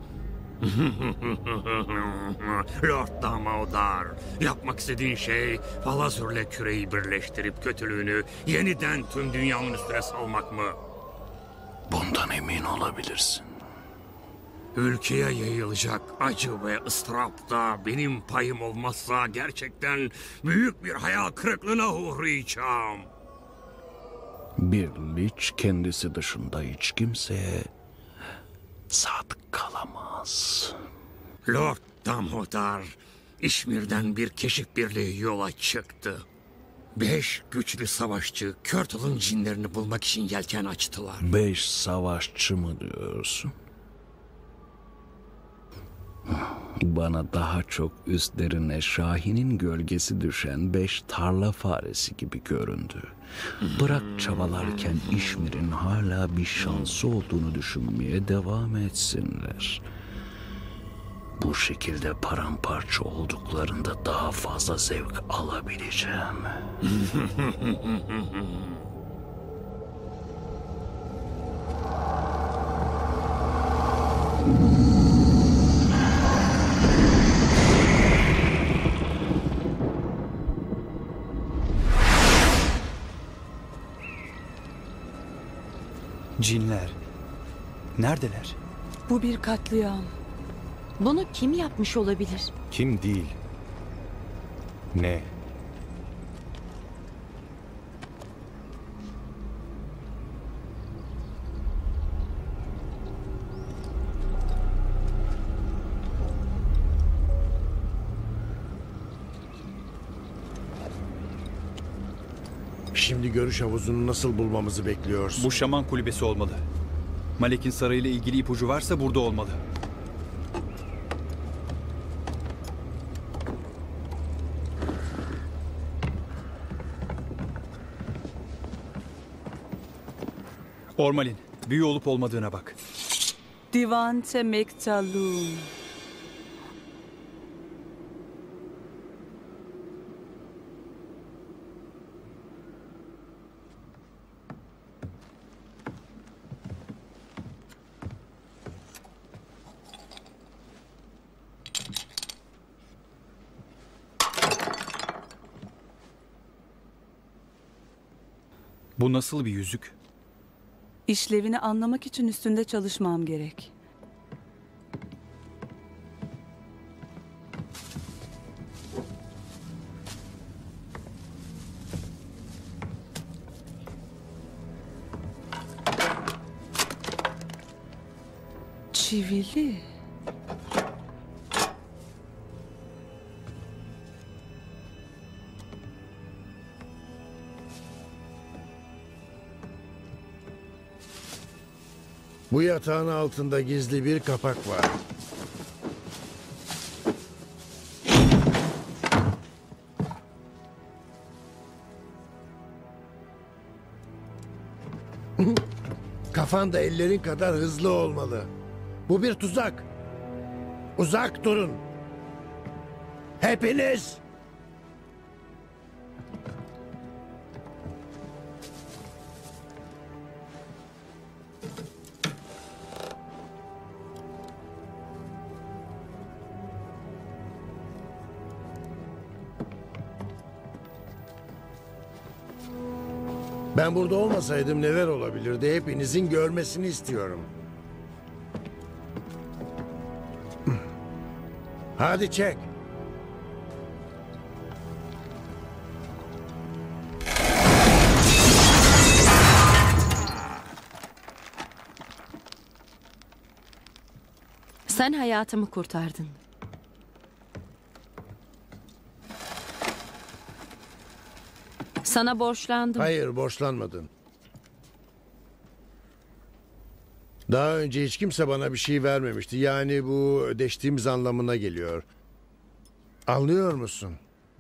Lord Damodar, yapmak istediğin şey Falazur'le küreyi birleştirip kötülüğünü yeniden tüm dünyanın üstüne salmak mı? Bundan emin olabilirsin. Ülkeye yayılacak acı ve ıstırapta benim payım olmazsa gerçekten büyük bir hayal kırıklığına uğrayacağım. Bir Lich kendisi dışında hiç kimseye sadık kalamaz. Lord Damodar, İşmir'den bir keşif birliği yola çıktı. 5 güçlü savaşçı Körtal'ın cinlerini bulmak için yelken açtılar. 5 savaşçı mı diyorsun? Bana daha çok üstlerine Şahin'in gölgesi düşen 5 tarla faresi gibi göründü. Bırak çabalarken İşmir'in hala bir şansı olduğunu düşünmeye devam etsinler. Bu şekilde paramparça olduklarında daha fazla zevk alabileceğim. Cinler. Neredeler? Bu bir katliam. Bunu kim yapmış olabilir? Kim değil? Ne? Şimdi görüş havuzunu nasıl bulmamızı bekliyorsun? Bu şaman kulübesi olmalı. Malek'in sarayıyla ilgili ipucu varsa burada olmalı. Ormalin, büyü olup olmadığına bak. Divante Mektalun. Bu nasıl bir yüzük? İşlevini anlamak için üstünde çalışmam gerek. Çivili. Bu yatağın altında gizli bir kapak var. Kafan da ellerin kadar hızlı olmalı. Bu bir tuzak. Uzak durun. Hepiniz. Ben burada olmasaydım neler olabilirdi? Hepinizin görmesini istiyorum. Hadi çek. Sen hayatımı kurtardın. Sana borçlandım. Hayır, borçlanmadın. Daha önce hiç kimse bana bir şey vermemişti. Yani bu ödeştiğimiz anlamına geliyor. Anlıyor musun?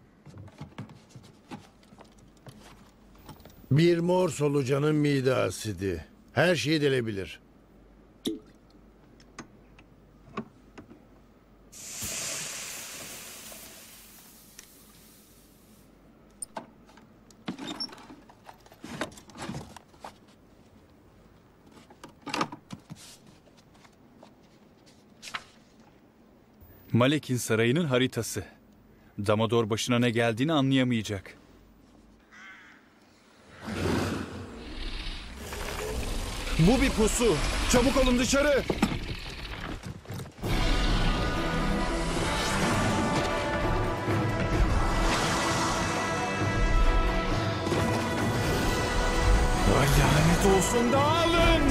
Bir mor solucanın mide asidi. Her şeyi delebilir. Malek'in sarayının haritası. Damador başına ne geldiğini anlayamayacak. Bu bir pusu. Çabuk olun dışarı. Ay lanet olsun, dağılın!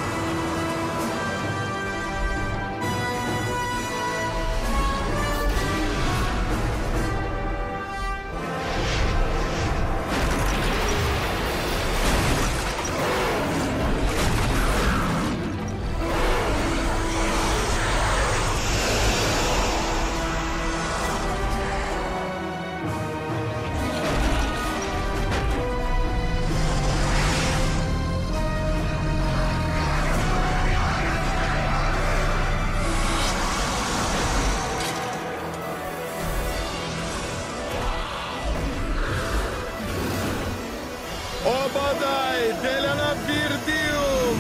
Obadai delana birdium.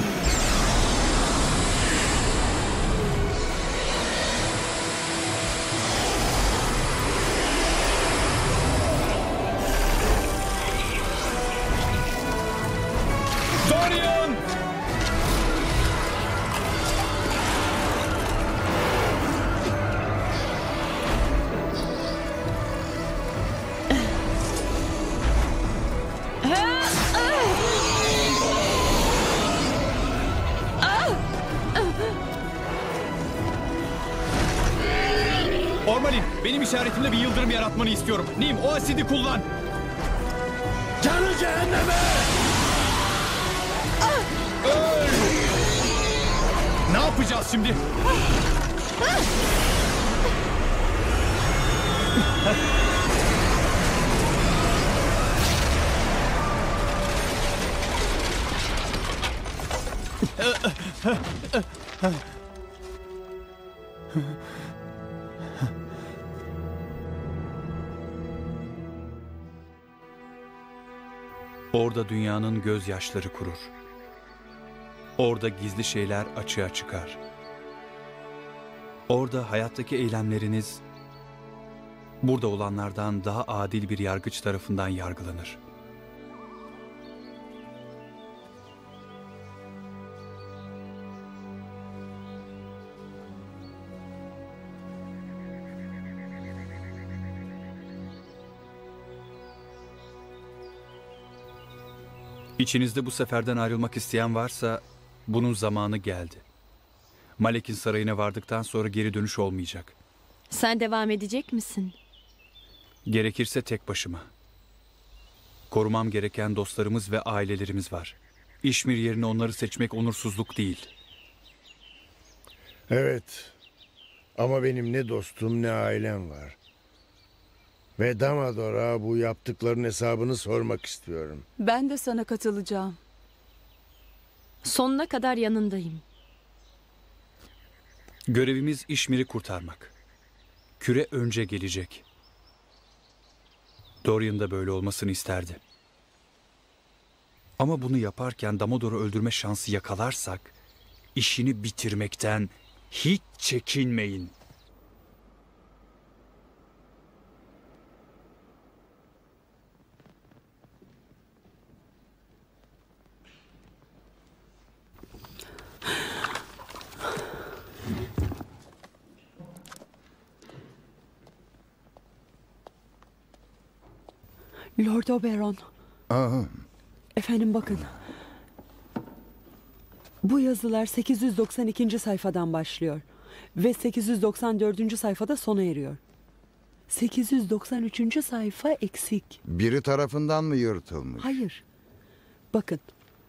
Dorian! Ormalin, benim işaretimle bir yıldırım yaratmanı istiyorum. Nim, o asidi kullan. Canı cehenneme! Öl! Ne yapacağız şimdi? Orada dünyanın gözyaşları kurur. Orada gizli şeyler açığa çıkar. Orada hayattaki eylemleriniz burada olanlardan daha adil bir yargıç tarafından yargılanır. İçinizde bu seferden ayrılmak isteyen varsa bunun zamanı geldi. Malek'in sarayına vardıktan sonra geri dönüş olmayacak. Sen devam edecek misin? Gerekirse tek başıma. Korumam gereken dostlarımız ve ailelerimiz var. İşmir yerine onları seçmek onursuzluk değil. Evet. Ama benim ne dostum ne ailem var. Ve Damador'a bu yaptıkların hesabını sormak istiyorum. Ben de sana katılacağım. Sonuna kadar yanındayım. Görevimiz İşmir'i kurtarmak. Küre önce gelecek. Dorian da böyle olmasını isterdi. Ama bunu yaparken Damodor'u öldürme şansı yakalarsak işini bitirmekten hiç çekinmeyin. Lord Oberon. Efendim bakın. Bu yazılar 892. sayfadan başlıyor. Ve 894. sayfada sona eriyor. 893. sayfa eksik. Biri tarafından mı yırtılmış? Hayır. Bakın.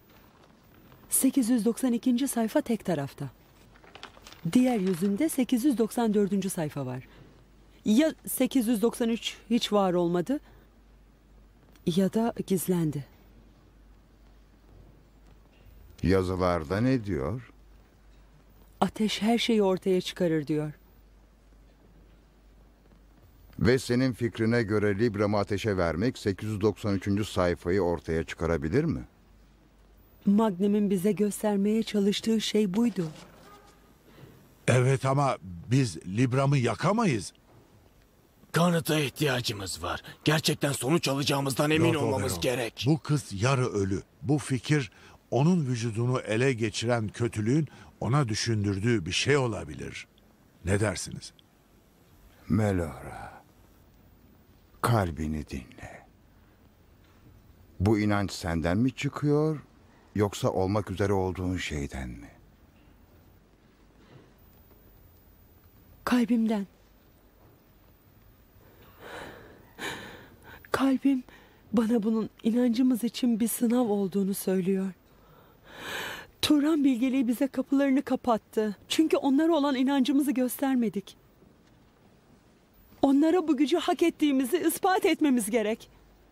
892. sayfa tek tarafta. Diğer yüzünde 894. sayfa var. Ya 893 hiç var olmadı ya da gizlendi. Yazılarda ne diyor? Ateş her şeyi ortaya çıkarır diyor. Ve senin fikrine göre Libram'ı ateşe vermek 893. sayfayı ortaya çıkarabilir mi? Magnum'un bize göstermeye çalıştığı şey buydu. Evet ama biz Libram'ı yakamayız. Kanıta ihtiyacımız var. Gerçekten sonuç alacağımızdan emin Lord olmamız Oberon, gerek. Bu kız yarı ölü. Bu fikir onun vücudunu ele geçiren kötülüğün ona düşündürdüğü bir şey olabilir. Ne dersiniz? Melora, kalbini dinle. Bu inanç senden mi çıkıyor, yoksa olmak üzere olduğun şeyden mi? Kalbimden. Kalbim bana bunun inancımız için bir sınav olduğunu söylüyor. Turan bilgeliği bize kapılarını kapattı. Çünkü onlara olan inancımızı göstermedik. Onlara bu gücü hak ettiğimizi ispat etmemiz gerek.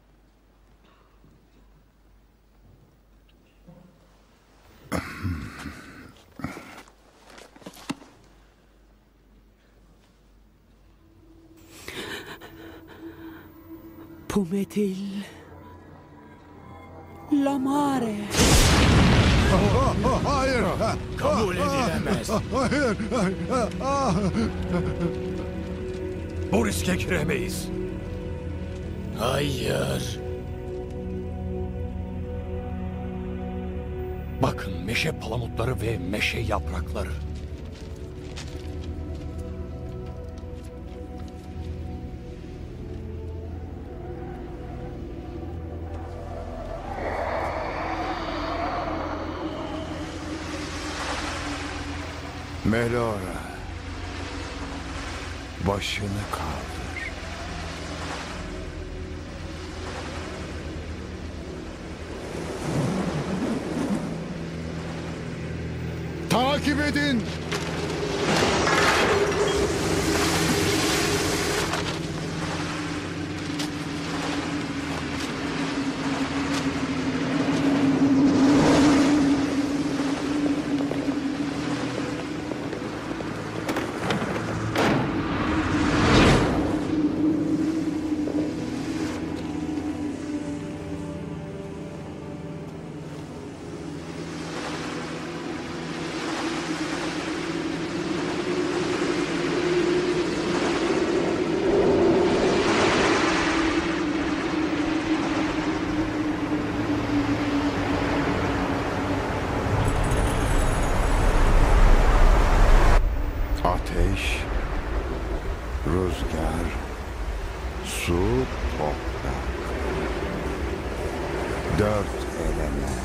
Pumetil Lamare. Hayır. Kabul edilemez. Hayır. Bu riske giremeyiz. Hayır. Bakın meşe palamutları ve meşe yaprakları. Melora, başını kaldır. Takip edin. Ateş, rüzgar, su, toprak. 4 element.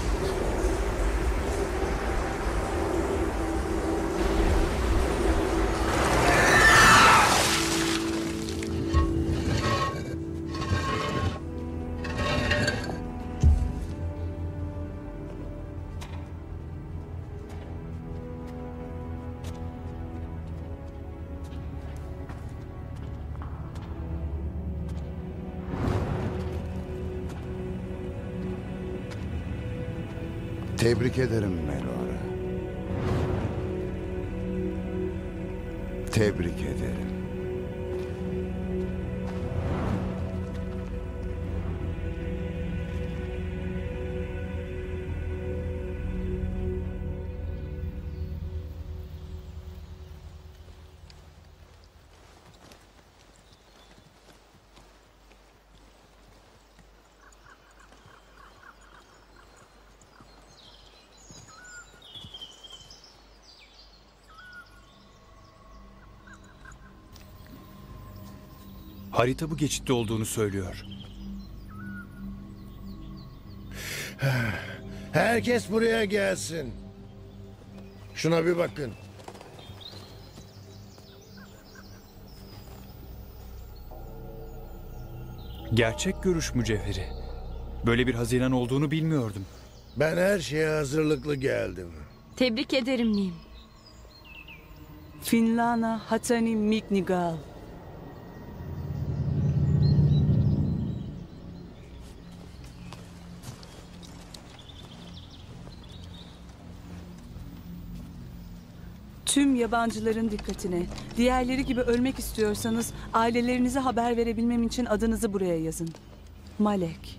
Tebrik ederim Melora. Tebrik ederim. Harita bu geçitte olduğunu söylüyor. Herkes buraya gelsin. Şuna bir bakın. Gerçek görüş mücevheri. Böyle bir haziran olduğunu bilmiyordum. Ben her şeye hazırlıklı geldim. Tebrik ederim Nim. Finlana Hatani Miknigal. Tüm yabancıların dikkatine. Diğerleri gibi ölmek istiyorsanız ailelerinize haber verebilmem için adınızı buraya yazın. Malek.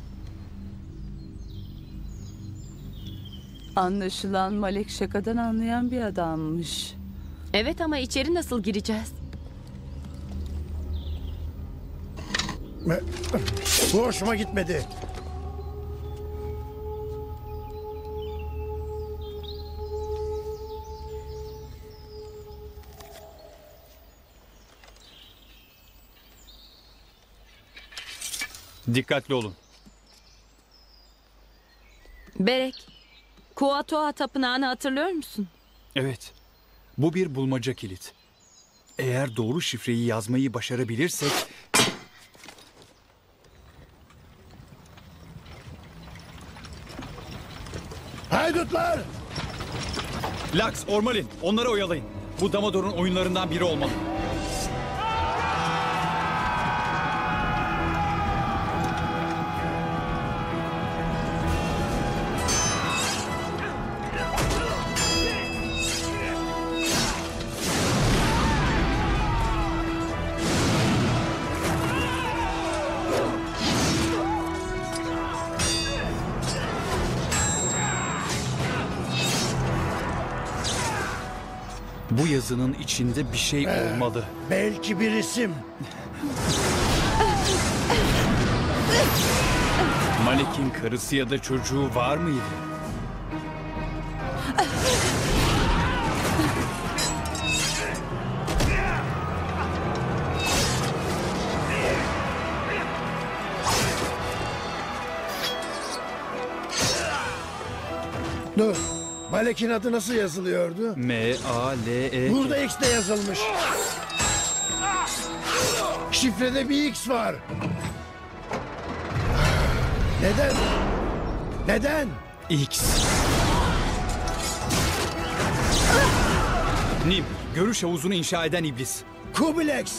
Anlaşılan Malek şakadan anlayan bir adammış. Evet ama içeri nasıl gireceğiz? Bu hoşuma gitmedi. Dikkatli olun. Berek, Kuatoa Tapınağı'nı hatırlıyor musun? Evet. Bu bir bulmaca kilit. Eğer doğru şifreyi yazmayı başarabilirsek... Haydutlar! Lux, Ormalin, onları oyalayın. Bu Damador'un oyunlarından biri olmalı. Bu yazının içinde bir şey olmalı. Belki bir isim. Malek'in karısı ya da çocuğu var mıydı? Dur. Malek'in adı nasıl yazılıyordu? M-A-L-E... Burada X de yazılmış. Şifrede bir X var. Neden? Neden? X. Nim, görüş havuzunu inşa eden iblis. Kubilex.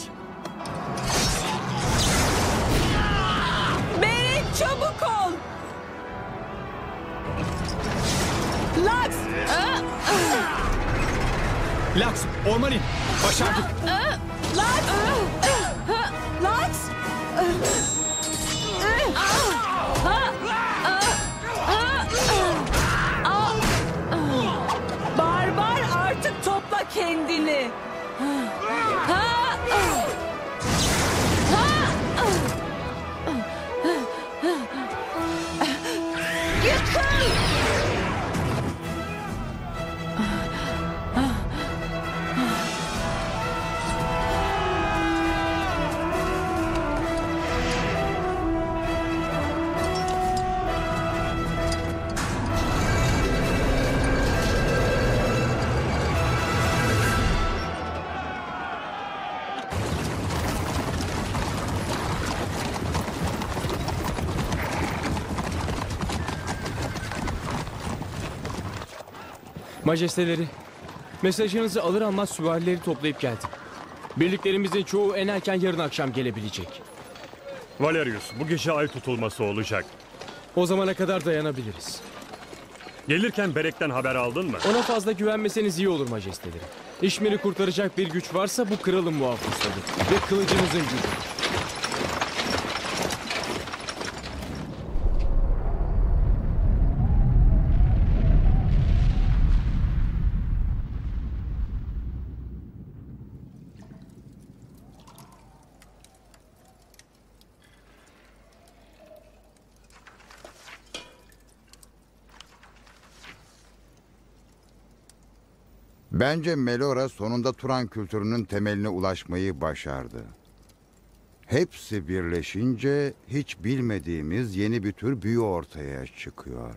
Berek çabuk ol. Lux! Lux, Ormalin, başardık. Lux! Lux! Barbar artık topla kendini. Yıkıl! Majesteleri, mesajınızı alır almaz süvarileri toplayıp geldim. Birliklerimizin çoğu en erken yarın akşam gelebilecek. Valerius, bu gece ay tutulması olacak. O zamana kadar dayanabiliriz. Gelirken Berek'ten haber aldın mı? Ona fazla güvenmeseniz iyi olur majesteleri. İşmir'i kurtaracak bir güç varsa bu kralın muhafızları ve kılıcımızın gücü. Bence Melora sonunda Turan kültürünün temeline ulaşmayı başardı. Hepsi birleşince hiç bilmediğimiz yeni bir tür büyü ortaya çıkıyor.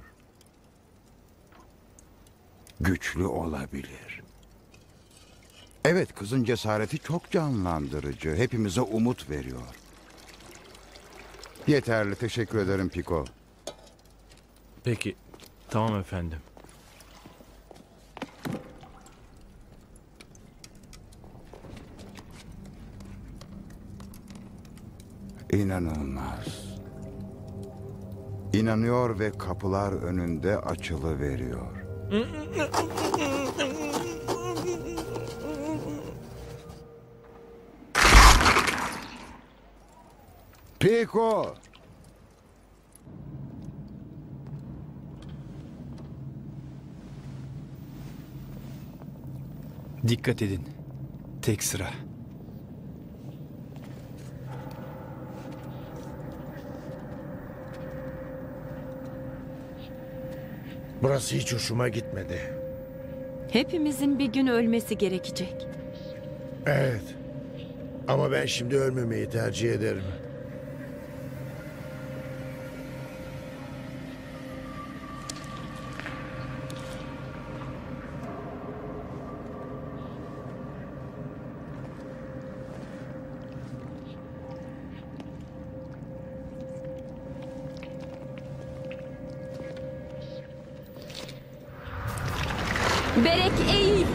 Güçlü olabilir. Evet, kızın cesareti çok canlandırıcı. Hepimize umut veriyor. Yeterli, teşekkür ederim Piko. Peki, tamam efendim. İnanılmaz. İnanıyor ve kapılar önünde açılıveriyor. Piko! Dikkat edin. Tek sıra. Burası hiç hoşuma gitmedi. Hepimizin bir gün ölmesi gerekecek. Evet. Ama ben şimdi ölmemeyi tercih ederim. Berek eğil.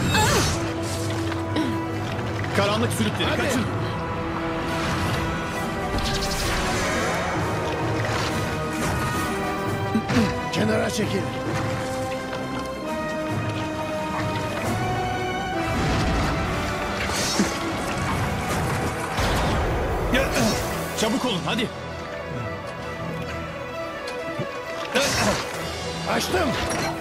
Karanlık sürükleri kaçın. Kenara çekil. Çabuk olun hadi. Açtım.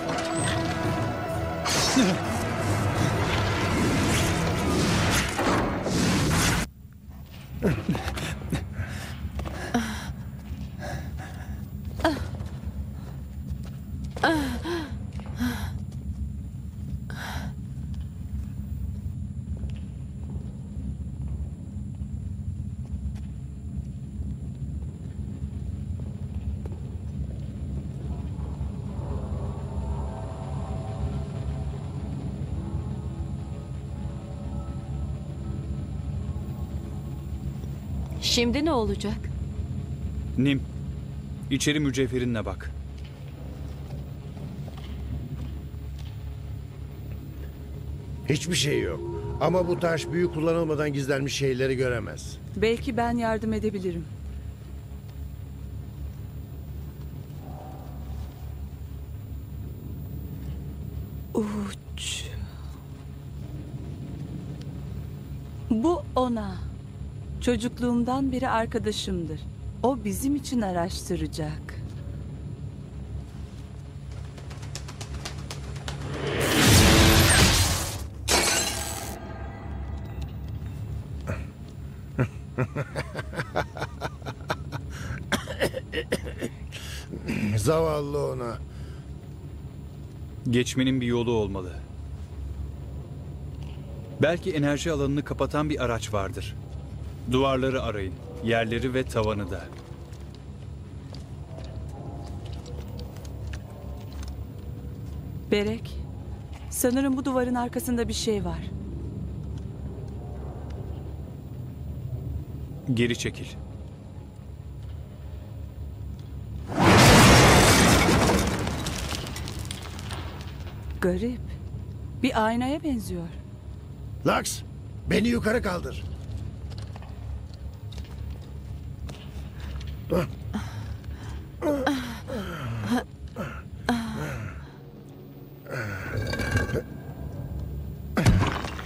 Şimdi ne olacak? Nim, içeri mücevherinle bak. Hiçbir şey yok. Ama bu taş büyü kullanılmadan gizlenmiş şeyleri göremez. Belki ben yardım edebilirim. Uç. Bu ona. Çocukluğumdan beri arkadaşımdır. O bizim için araştıracak. Zavallı ona. Geçmenin bir yolu olmalı. Belki enerji alanını kapatan bir araç vardır. Duvarları arayın, yerleri ve tavanı da. Berek, sanırım bu duvarın arkasında bir şey var. Geri çekil. Garip. Bir aynaya benziyor. Lux, beni yukarı kaldır.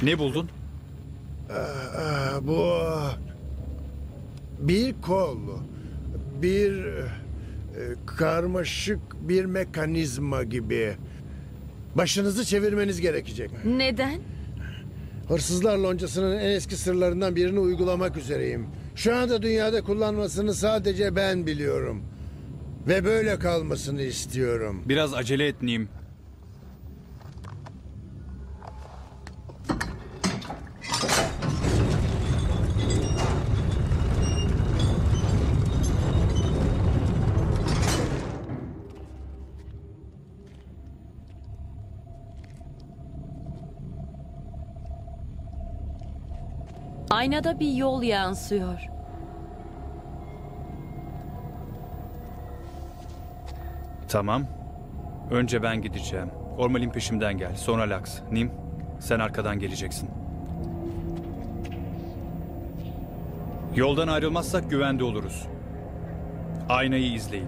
Ne buldun? Bu bir kol, bir karmaşık bir mekanizma gibi. Başınızı çevirmeniz gerekecek. Neden? Hırsızlar loncasının en eski sırlarından birini uygulamak üzereyim. Şu anda dünyada kullanmasını sadece ben biliyorum. Ve böyle kalmasını istiyorum. Biraz acele et Nim. Aynada bir yol yansıyor. Tamam. Önce ben gideceğim. Ormal'in peşimden gel. Sonra Lux. Nim, sen arkadan geleceksin. Yoldan ayrılmazsak güvende oluruz. Aynayı izleyin.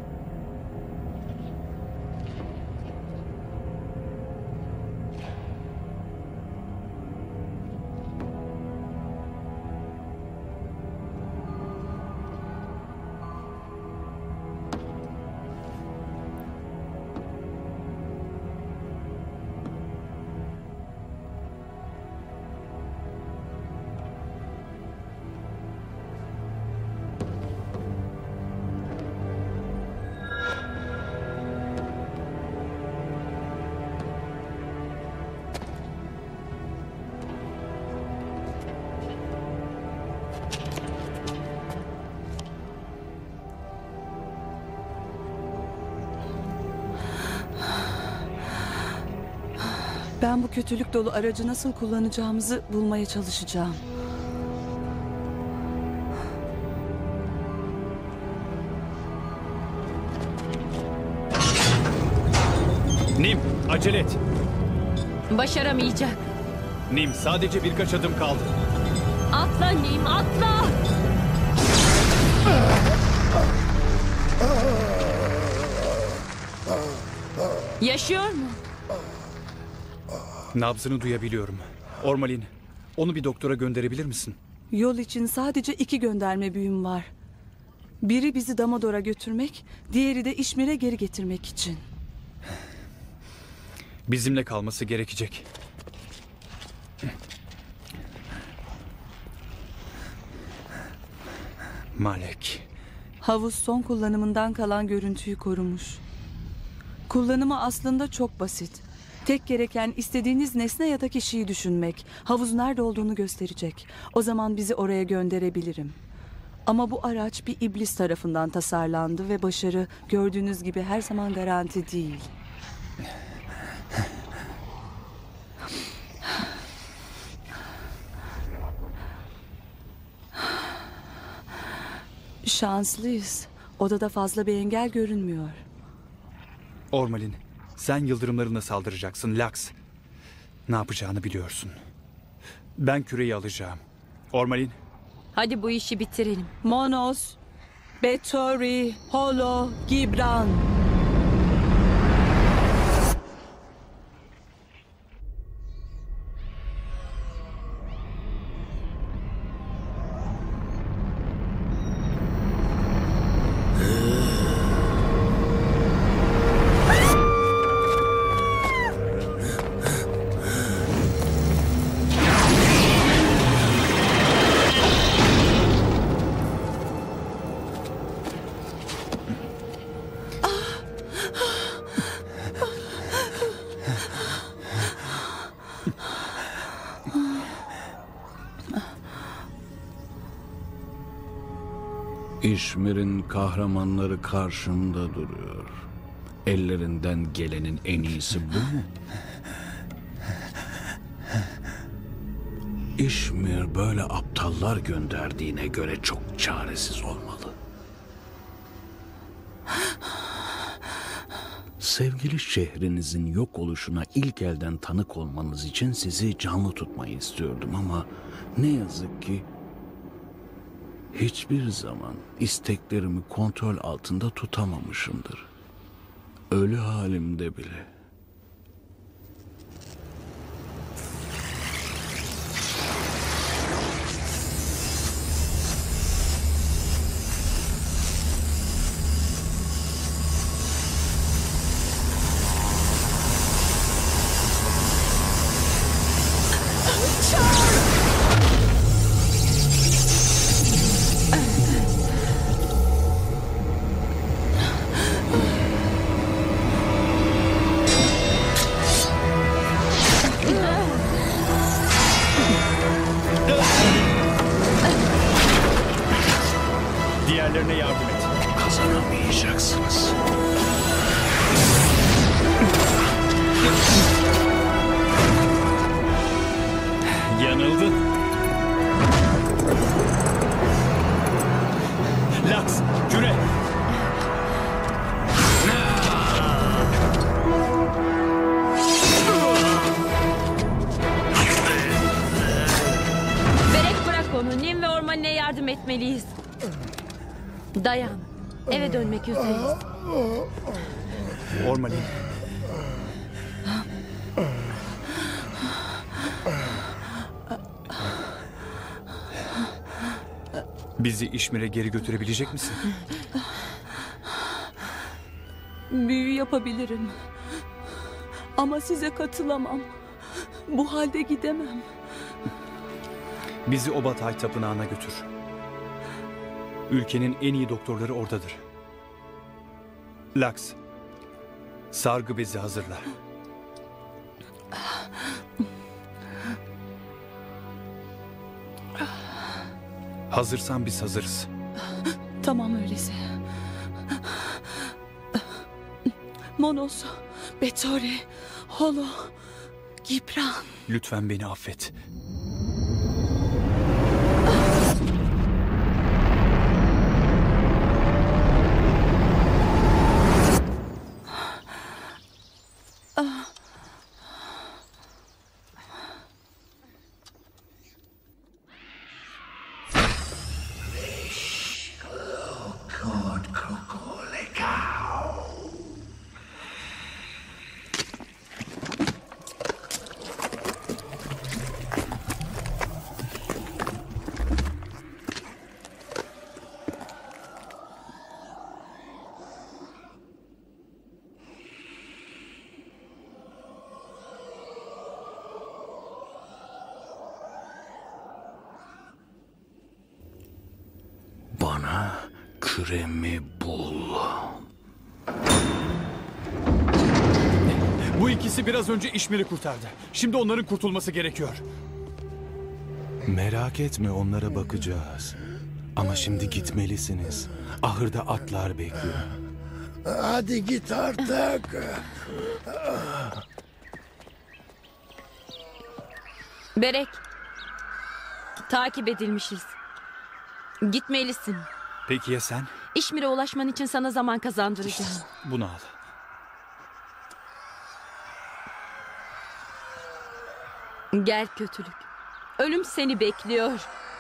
Ben bu kötülük dolu aracı nasıl kullanacağımızı bulmaya çalışacağım. Nim, acele et. Başaramayacak. Nim, sadece birkaç adım kaldı. Atla Nim, atla! Yaşıyor mu? Nabzını duyabiliyorum. Ormalin, onu bir doktora gönderebilir misin? Yol için sadece 2 gönderme büyüm var. Biri bizi Damodor'a götürmek, diğeri de İşmir'e geri getirmek için. Bizimle kalması gerekecek. Malek. Havuz son kullanımından kalan görüntüyü korumuş. Kullanımı aslında çok basit. Tek gereken istediğiniz nesne ya da kişiyi düşünmek. Havuz nerede olduğunu gösterecek. O zaman bizi oraya gönderebilirim. Ama bu araç bir iblis tarafından tasarlandı ve başarı gördüğünüz gibi her zaman garanti değil. Şanslıyız. Odada fazla bir engel görünmüyor. Ormalin, sen yıldırımlarına saldıracaksın Lux. Ne yapacağını biliyorsun. Ben küreyi alacağım. Ormalin. Hadi bu işi bitirelim. Monos, Betori, Holo, Gibran. İşmir'in kahramanları karşımda duruyor. Ellerinden gelenin en iyisi bu mu? İşmir böyle aptallar gönderdiğine göre çok çaresiz olmalı. Sevgili şehrinizin yok oluşuna ilk elden tanık olmanız için sizi canlı tutmayı istiyordum ama ne yazık ki hiçbir zaman isteklerimi kontrol altında tutamamışımdır. Ölü halimde bile. diğerlerine yardım et. Kazanamayacaksınız. Yanıldın. Laks, küre. Berek bırak onu. Nim ve ormanına yardım etmeliyiz. Dayan. Eve dönmek üzereyiz. Ormanin. Bizi İşmir'e geri götürebilecek misin? Büyü yapabilirim. Ama size katılamam. Bu halde gidemem. Bizi Obatay Tapınağı'na götür. Ülkenin en iyi doktorları oradadır. Laks, sargı bezi hazırla. Hazırsan biz hazırız. Tamam öyleyse. Monos, Betore, Holo, Gibran. Lütfen beni affet. Bana küremi bul. Bu ikisi biraz önce İşmir'i kurtardı. Şimdi onların kurtulması gerekiyor. Merak etme, onlara bakacağız. Ama şimdi gitmelisiniz. Ahırda atlar bekliyor. Hadi git artık. Berek. Takip edilmişiz. Gitmelisin. Peki ya sen? İşmir'e ulaşman için sana zaman kazandıracağım. Bunu al. Gel kötülük. Ölüm seni bekliyor.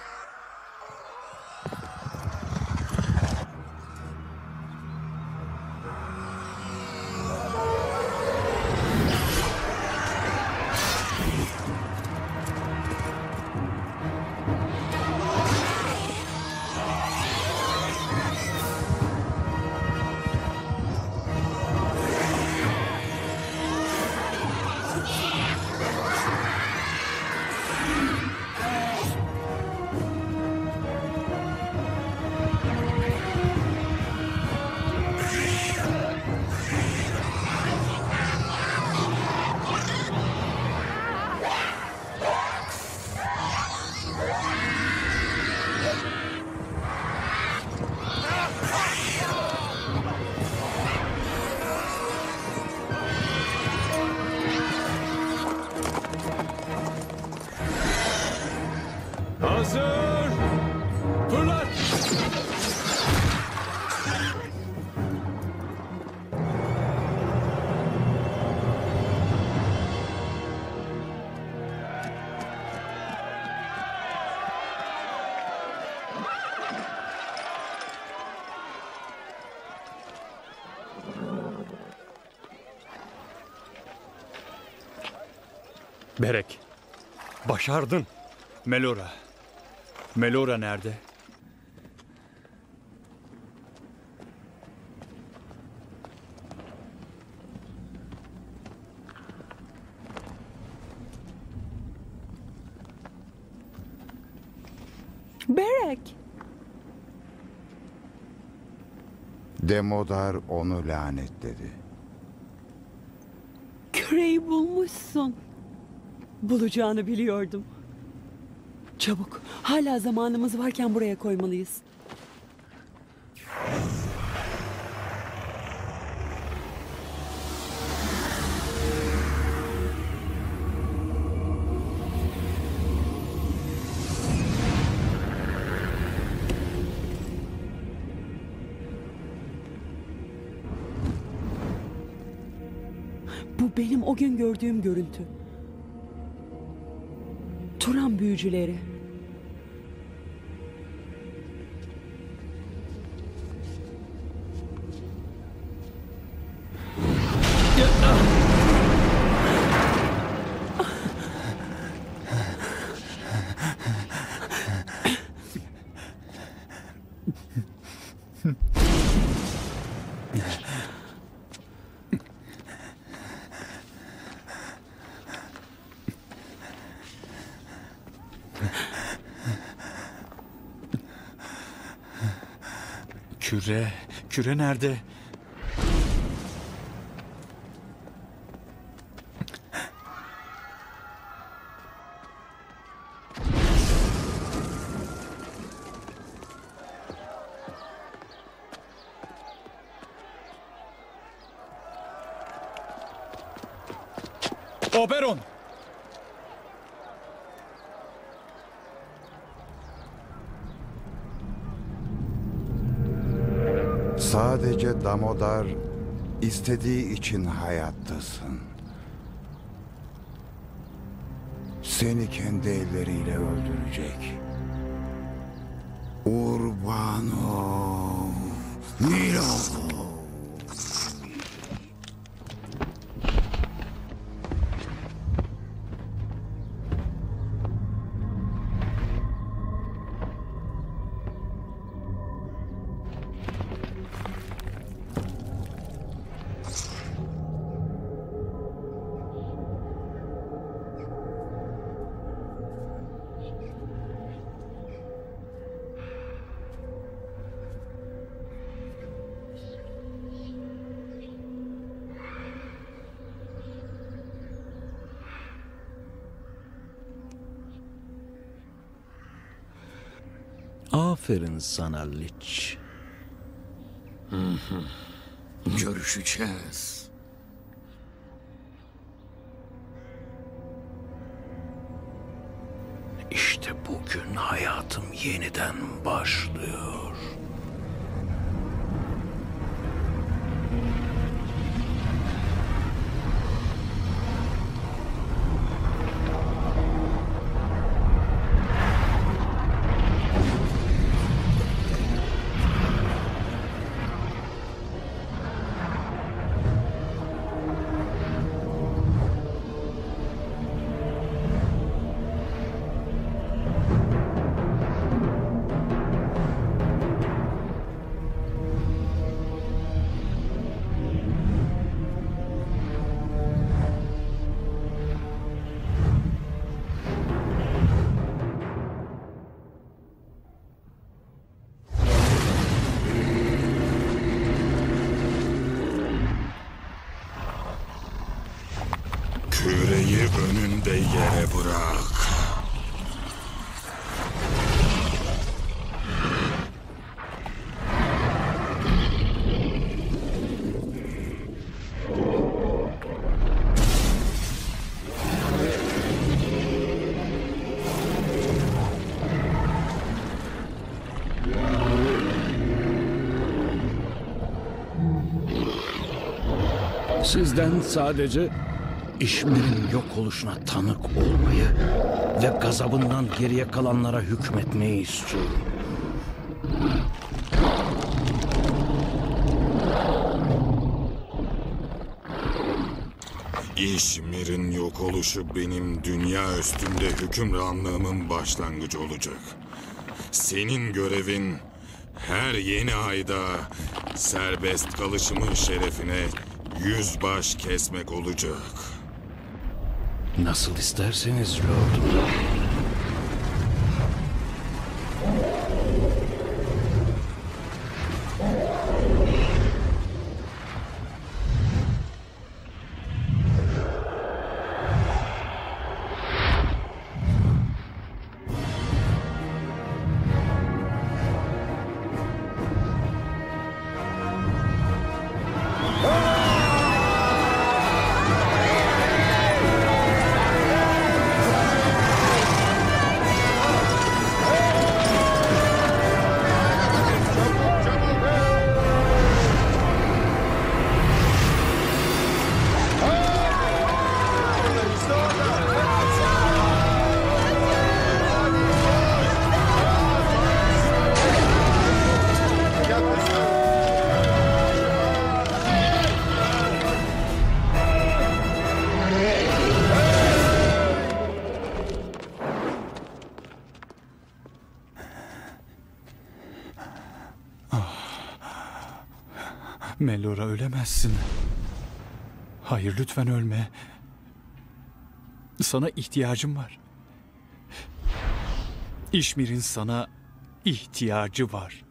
Hazır! Fırlat! Berek, başardın. Melora. Melora nerede? Berek. Demodar onu lanetledi. Küreyi bulmuşsun. Bulacağını biliyordum. Çabuk. Hala zamanımız varken buraya koymalıyız. Bu benim o gün gördüğüm görüntü. Turan büyücüleri. Küre nerede? Oberon! Sadece Damodar istediği için hayattasın. Seni kendi elleriyle öldürecek. Urbanov Milov. Aferin sana Lich. Görüşeceğiz. İşte bugün hayatım yeniden başlıyor. Küreyi önünde yere bırak. Sizden sadece İşmir'in yok oluşuna tanık olmayı ve gazabından geriye kalanlara hükmetmeyi istiyorum. İşmir'in yok oluşu benim dünya üstünde hükümranlığımın başlangıcı olacak. Senin görevin her yeni ayda serbest kalışımın şerefine yüzbaş kesmek olacak. Nasıl isterseniz lordum. Melora, ölemezsin. Hayır, lütfen ölme. Sana ihtiyacım var. İşmir'in sana ihtiyacı var.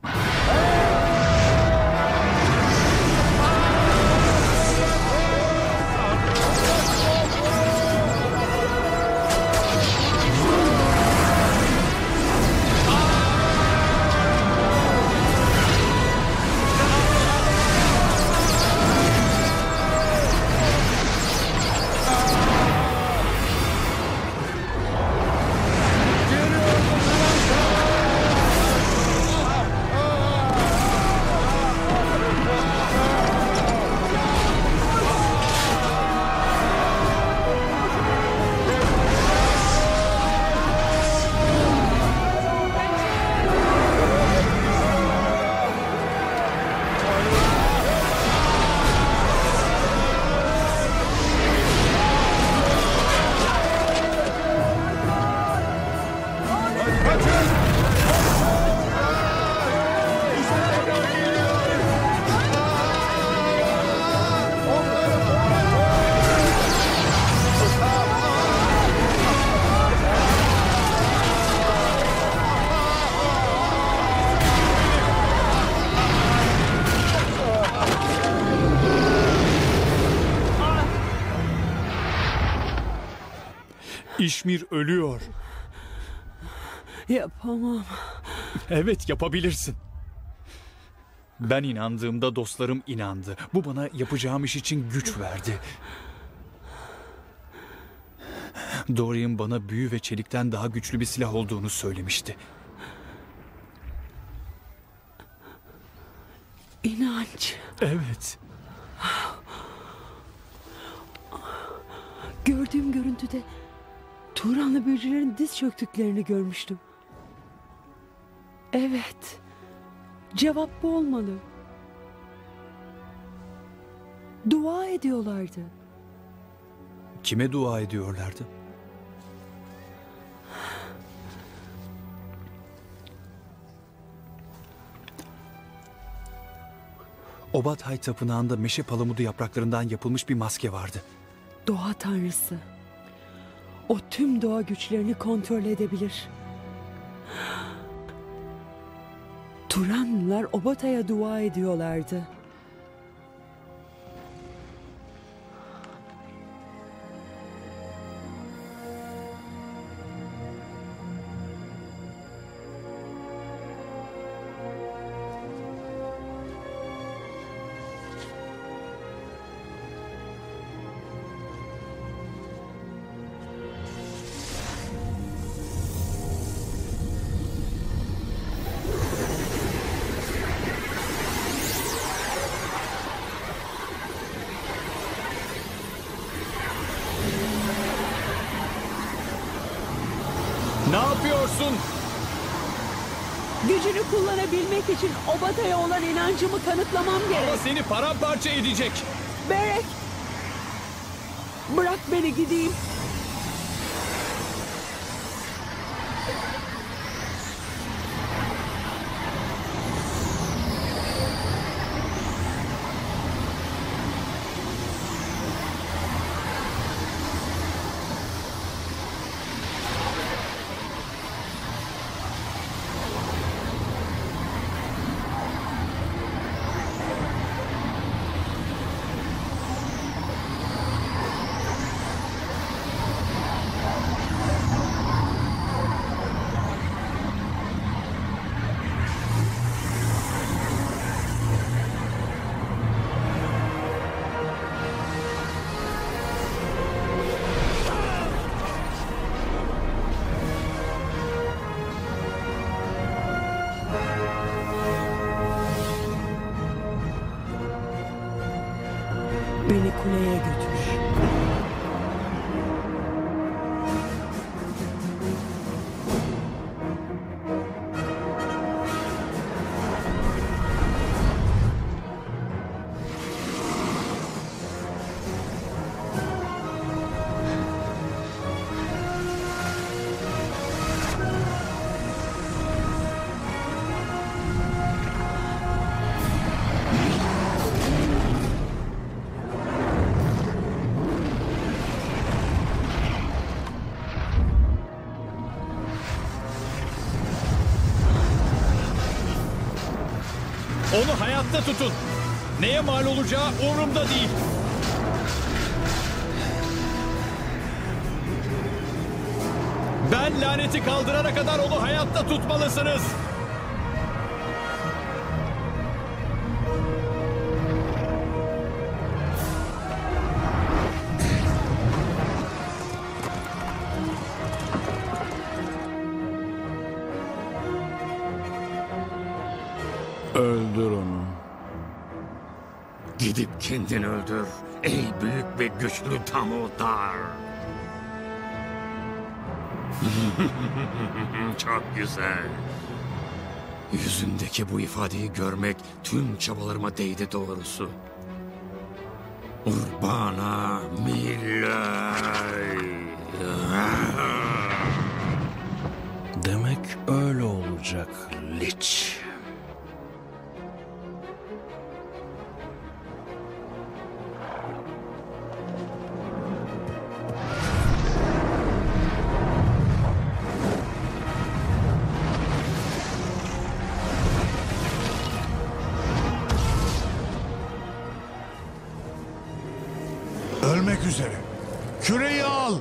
İşmir ölüyor. Yapamam. Evet, yapabilirsin. Ben inandığımda dostlarım inandı. Bu bana yapacağım iş için güç verdi. Dorian bana büyü ve çelikten daha güçlü bir silah olduğunu söylemişti. İnanç. Evet. Gördüğüm görüntüde Turanlı büyücülerin diz çöktüklerini görmüştüm. Evet. Cevap bu olmalı. Dua ediyorlardı. Kime dua ediyorlardı? Obathay Tapınağı'nda meşe palamudu yapraklarından yapılmış bir maske vardı. Doğa tanrısı. O tüm doğa güçlerini kontrol edebilir. Turanlılar Obathay'a dua ediyorlardı. Ne yapıyorsun? Gücünü kullanabilmek için Obathay'a olan inancımı kanıtlamam gerek. Ama seni paramparça edecek. Berek! Bırak beni gideyim. Beni kuleye götür. Onu hayatta tutun. Neye mal olacağı umurumda değil. Ben laneti kaldırana kadar onu hayatta tutmalısınız. Öldür onu. Gidip kendin öldür. Ey büyük ve güçlü Damodar. Çok güzel. Yüzündeki bu ifadeyi görmek tüm çabalarıma değdi doğrusu. Urbana Millay. Demek öyle olacak Lich. Ölmek üzere. Küreyi al.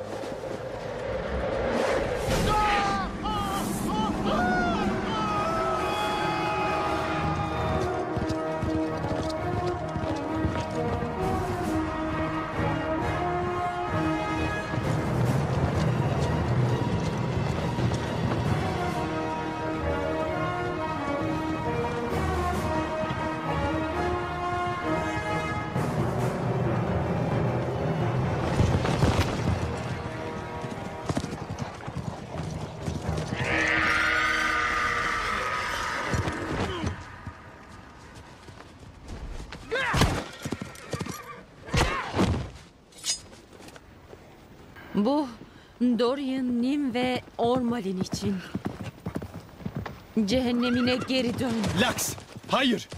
Bu Dorian, Nim ve Ormalin için. Cehennemine geri dön. Lux, hayır.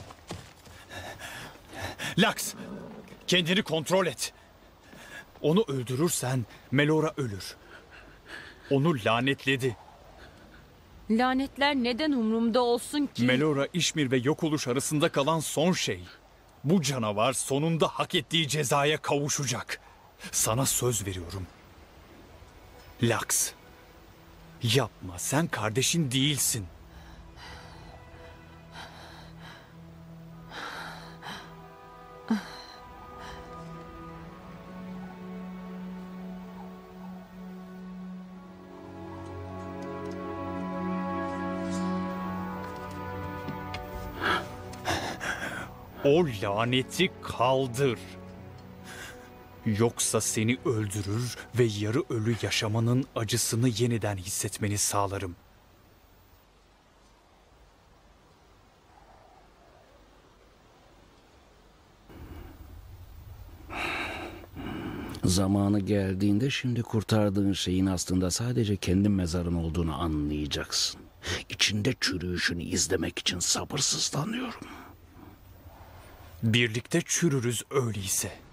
Lux, kendini kontrol et. Onu öldürürsen Melora ölür. Onu lanetledi. Lanetler neden umrumda olsun ki? Melora, İşmir ve yok oluş arasında kalan son şey. Bu canavar sonunda hak ettiği cezaya kavuşacak. Sana söz veriyorum. Lux, yapma, sen kardeşin değilsin. O laneti kaldır. Yoksa seni öldürür ve yarı ölü yaşamanın acısını yeniden hissetmeni sağlarım. Zamanı geldiğinde şimdi kurtardığın şeyin aslında sadece kendi mezarın olduğunu anlayacaksın. İçinde çürüyüşünü izlemek için sabırsızlanıyorum. Birlikte çürürüz öyleyse.